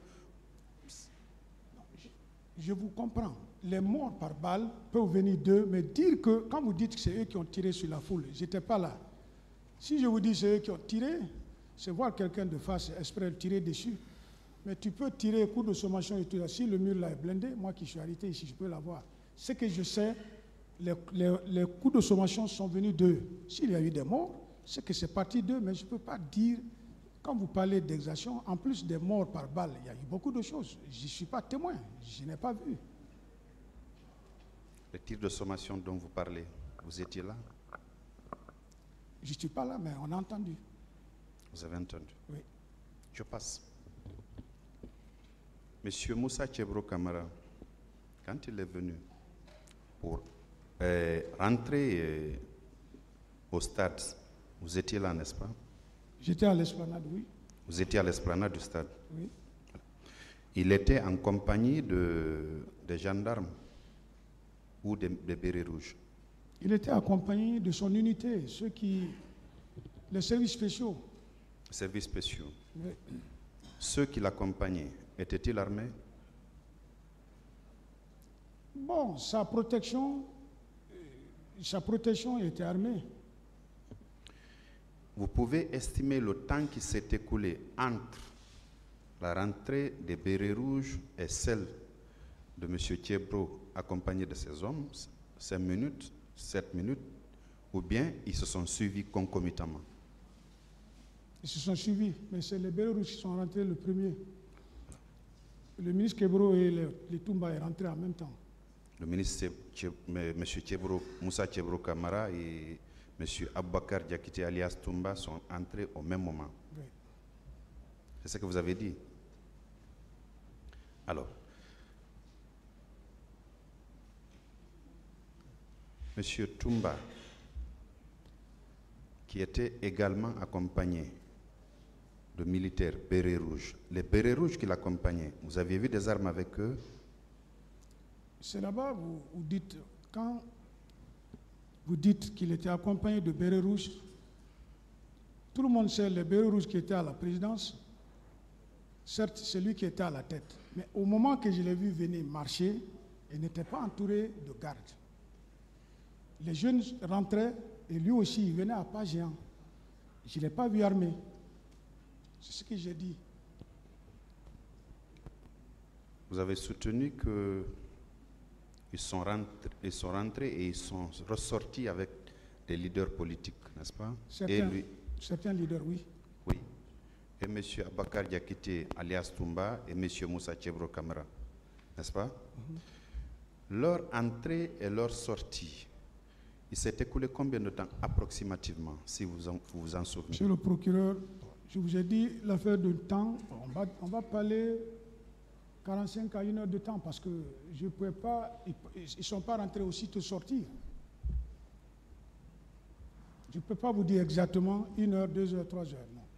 Je vous comprends. Les morts par balle peuvent venir d'eux, mais dire que, quand vous dites que c'est eux qui ont tiré sur la foule, je n'étais pas là. Si je vous dis que c'est eux qui ont tiré, c'est voir quelqu'un de face espérer tirer dessus. Mais tu peux tirer coup de sommation et tout ça. Si le mur là est blindé, moi qui suis arrêté ici, je peux l'avoir. Ce que je sais, les, les, les coups de sommation sont venus d'eux. S'il y a eu des morts, c'est que c'est parti d'eux, mais je ne peux pas dire... Quand vous parlez d'exaction, en plus des morts par balle, il y a eu beaucoup de choses. Je ne suis pas témoin, je n'ai pas vu. Le tir de sommation dont vous parlez, vous étiez là? Je ne suis pas là, mais on a entendu. Vous avez entendu? Oui. Je passe. Monsieur Moussa Tchebro Camara, quand il est venu pour euh, rentrer euh, au stade, vous étiez là, n'est-ce pas? J'étais à l'esplanade, oui. Vous étiez à l'esplanade du stade? Oui. Il était en compagnie de, des gendarmes ou des, des bérets rouges? Il était accompagné de son unité, ceux qui... les services spéciaux. Services spéciaux. Oui. Ceux qui l'accompagnaient, étaient-ils armés? Bon, sa protection, sa protection était armée. Vous pouvez estimer le temps qui s'est écoulé entre la rentrée des bérets rouges et celle de M. Tchebro accompagné de ses hommes, cinq minutes, sept minutes, ou bien ils se sont suivis concomitamment? Ils se sont suivis, mais c'est les bérets rouges qui sont rentrés le premier. Le ministre Tchebro et les, les Toumba sont rentrés en même temps. Le ministre M. Tchebro, Moussa Tchebro Camara et M. Aboubakar Diakité alias Toumba sont entrés au même moment. Oui. C'est ce que vous avez dit. Alors, M. Toumba, qui était également accompagné de militaires bérets rouges, les bérets rouges qui l'accompagnaient, vous aviez vu des armes avec eux? C'est là-bas, vous, vous dites, quand vous dites qu'il était accompagné de bérets rouges, tout le monde sait les bérets rouges qui étaient à la présidence, certes, c'est lui qui était à la tête. Mais au moment que je l'ai vu venir marcher, il n'était pas entouré de gardes. Les jeunes rentraient et lui aussi, il venait à pas géant. Je ne l'ai pas vu armé. C'est ce que j'ai dit. Vous avez soutenu que Ils sont, rentrés, ils sont rentrés et ils sont ressortis avec des leaders politiques, n'est-ce pas? Certains, et lui, certains leaders, oui. Oui. Et M. Aboubakar Diakité, alias Toumba, et M. Moussa Tchebro Camara, n'est-ce pas? Mm-hmm. Leur entrée et leur sortie, Il s'est écoulé combien de temps approximativement, si vous en, vous, vous en souvenez? Monsieur le procureur, je vous ai dit l'affaire de temps, on va, on va parler quarante-cinq à une heure de temps parce que je ne pouvais pas, ils ne sont pas rentrés aussitôt sortir. Je ne peux pas vous dire exactement une heure, deux heures, trois heures, non.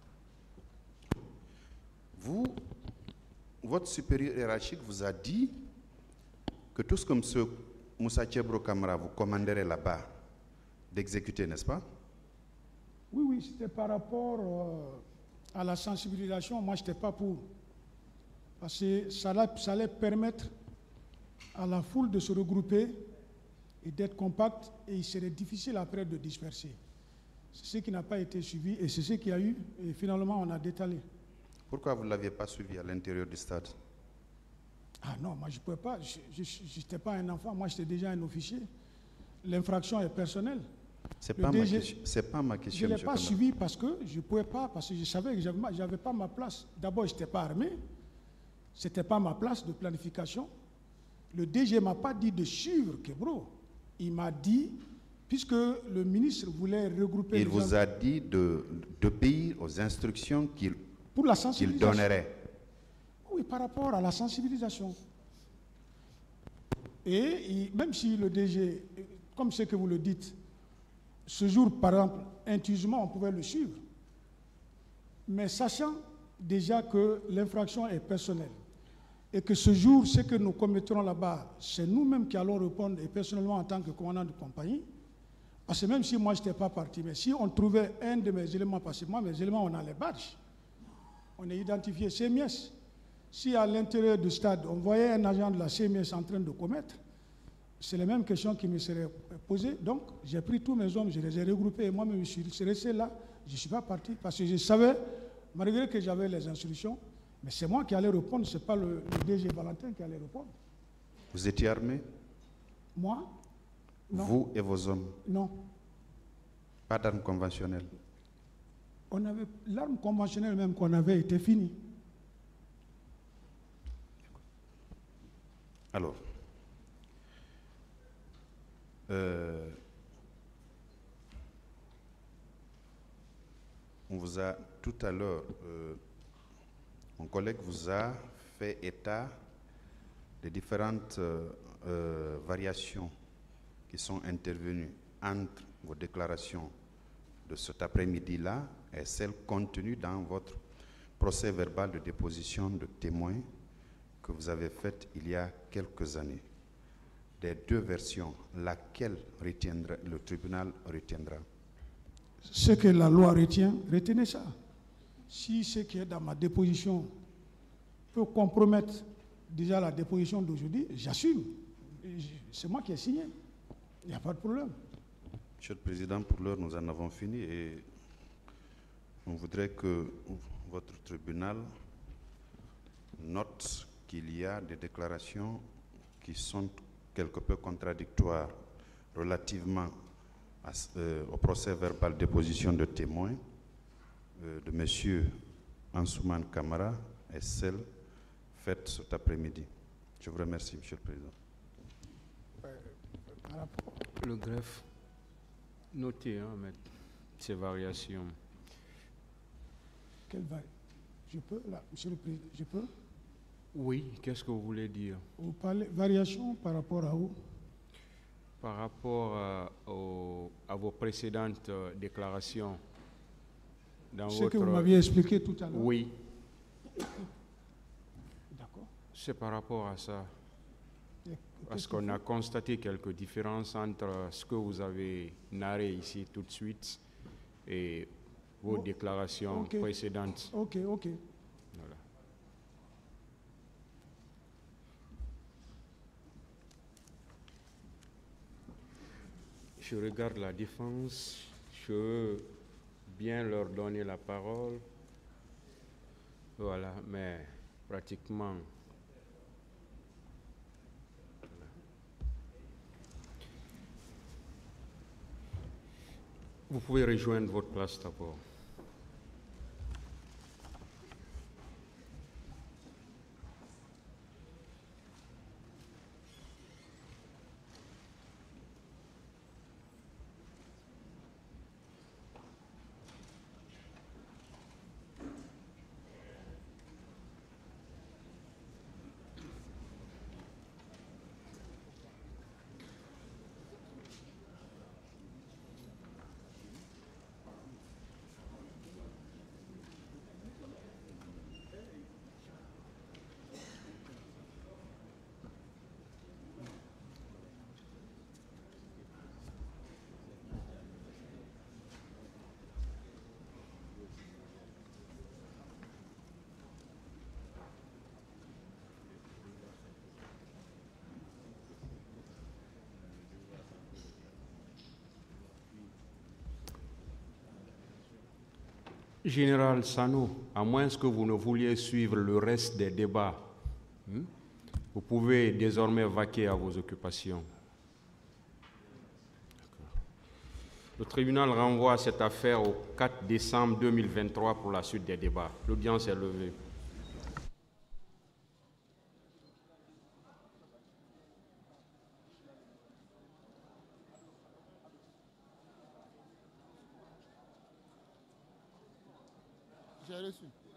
Vous, votre supérieur hiérarchique vous a dit que tout ce que M. Moussa Thiebro Camara vous commanderait là-bas d'exécuter, n'est-ce pas? Oui, oui, c'était par rapport euh, à la sensibilisation. Moi, je n'étais pas pour. Parce que ça allait, ça allait permettre à la foule de se regrouper et d'être compacte, et il serait difficile après de disperser. C'est ce qui n'a pas été suivi et c'est ce qu'il y a eu, et finalement on a détalé. Pourquoi vous ne l'aviez pas suivi à l'intérieur du stade? Ah non, moi je ne pouvais pas, je n'étais pas un enfant, moi j'étais déjà un officier. L'infraction est personnelle. Ce n'est pas, pas ma question. Je ne l'ai pas suivi parce que je ne pouvais pas, parce que je savais que je n'avais pas ma place. D'abord, je n'étais pas armé, ce n'était pas ma place de planification. Le D G ne m'a pas dit de suivre Kebro. Il m'a dit, puisque le ministre voulait regrouper... Il vous a dit d'obéir aux instructions qu'il qu'il donnerait. Oui, par rapport à la sensibilisation. Et il, même si le D G, comme ce que vous le dites, ce jour, par exemple, intuitivement, on pouvait le suivre, mais sachant déjà que l'infraction est personnelle, et que ce jour, ce que nous commettrons là-bas, c'est nous-mêmes qui allons répondre, et personnellement en tant que commandant de compagnie, parce que même si moi je n'étais pas parti, mais si on trouvait un de mes éléments, parce que moi mes éléments, on a les badges, on est identifié C M S. Si à l'intérieur du stade, on voyait un agent de la C M S en train de commettre, c'est les mêmes questions qui me seraient posées. Donc j'ai pris tous mes hommes, je les ai regroupés, et moi-même je suis resté là, je ne suis pas parti, parce que je savais, malgré que j'avais les instructions, mais c'est moi qui allais répondre, ce n'est pas le, le D G Valentin qui allait répondre. Vous étiez armé? Moi? Non. Vous et vos hommes? Non. Pas d'armes conventionnelles? On avait l'arme conventionnelle même qu'on avait était finie. Alors, euh, on vous a tout à l'heure... Euh, Mon collègue vous a fait état des différentes euh, euh, variations qui sont intervenues entre vos déclarations de cet après-midi-là et celles contenues dans votre procès verbal de déposition de témoins que vous avez fait il y a quelques années. Des deux versions, laquelle retiendra, le tribunal retiendra? Ce que la loi retient, retenez ça. Si ce qui est dans ma déposition peut compromettre déjà la déposition d'aujourd'hui, j'assume. C'est moi qui ai signé. Il n'y a pas de problème. Monsieur le Président, pour l'heure, nous en avons fini et on voudrait que votre tribunal note qu'il y a des déclarations qui sont quelque peu contradictoires relativement à, euh, au procès verbal de déposition de témoins euh, de M. Ansouman Camara et celle faite cet après-midi. Je vous remercie, Monsieur le Président. Le greffe, notez hein, ces variations. Quelle va... Je peux, là, Monsieur le Président, je peux? Oui, qu'est-ce que vous voulez dire? Vous parlez variation par rapport à où? Par rapport euh, au, à vos précédentes euh, déclarations. Dans Ce votre... que vous m'aviez expliqué tout à l'heure. Oui. D'accord. C'est par rapport à ça. Parce qu'on a constaté quelques différences entre ce que vous avez narré ici tout de suite et vos oh, déclarations okay. précédentes. Ok, ok. Voilà. Je regarde la défense, je veux bien leur donner la parole. Voilà, mais pratiquement... Vous pouvez rejoindre votre place d'abord. Général Sano, à moins que vous ne vouliez suivre le reste des débats, hein, vous pouvez désormais vaquer à vos occupations. Le tribunal renvoie cette affaire au quatre décembre deux mille vingt-trois pour la suite des débats. L'audience est levée. J'ai reçu.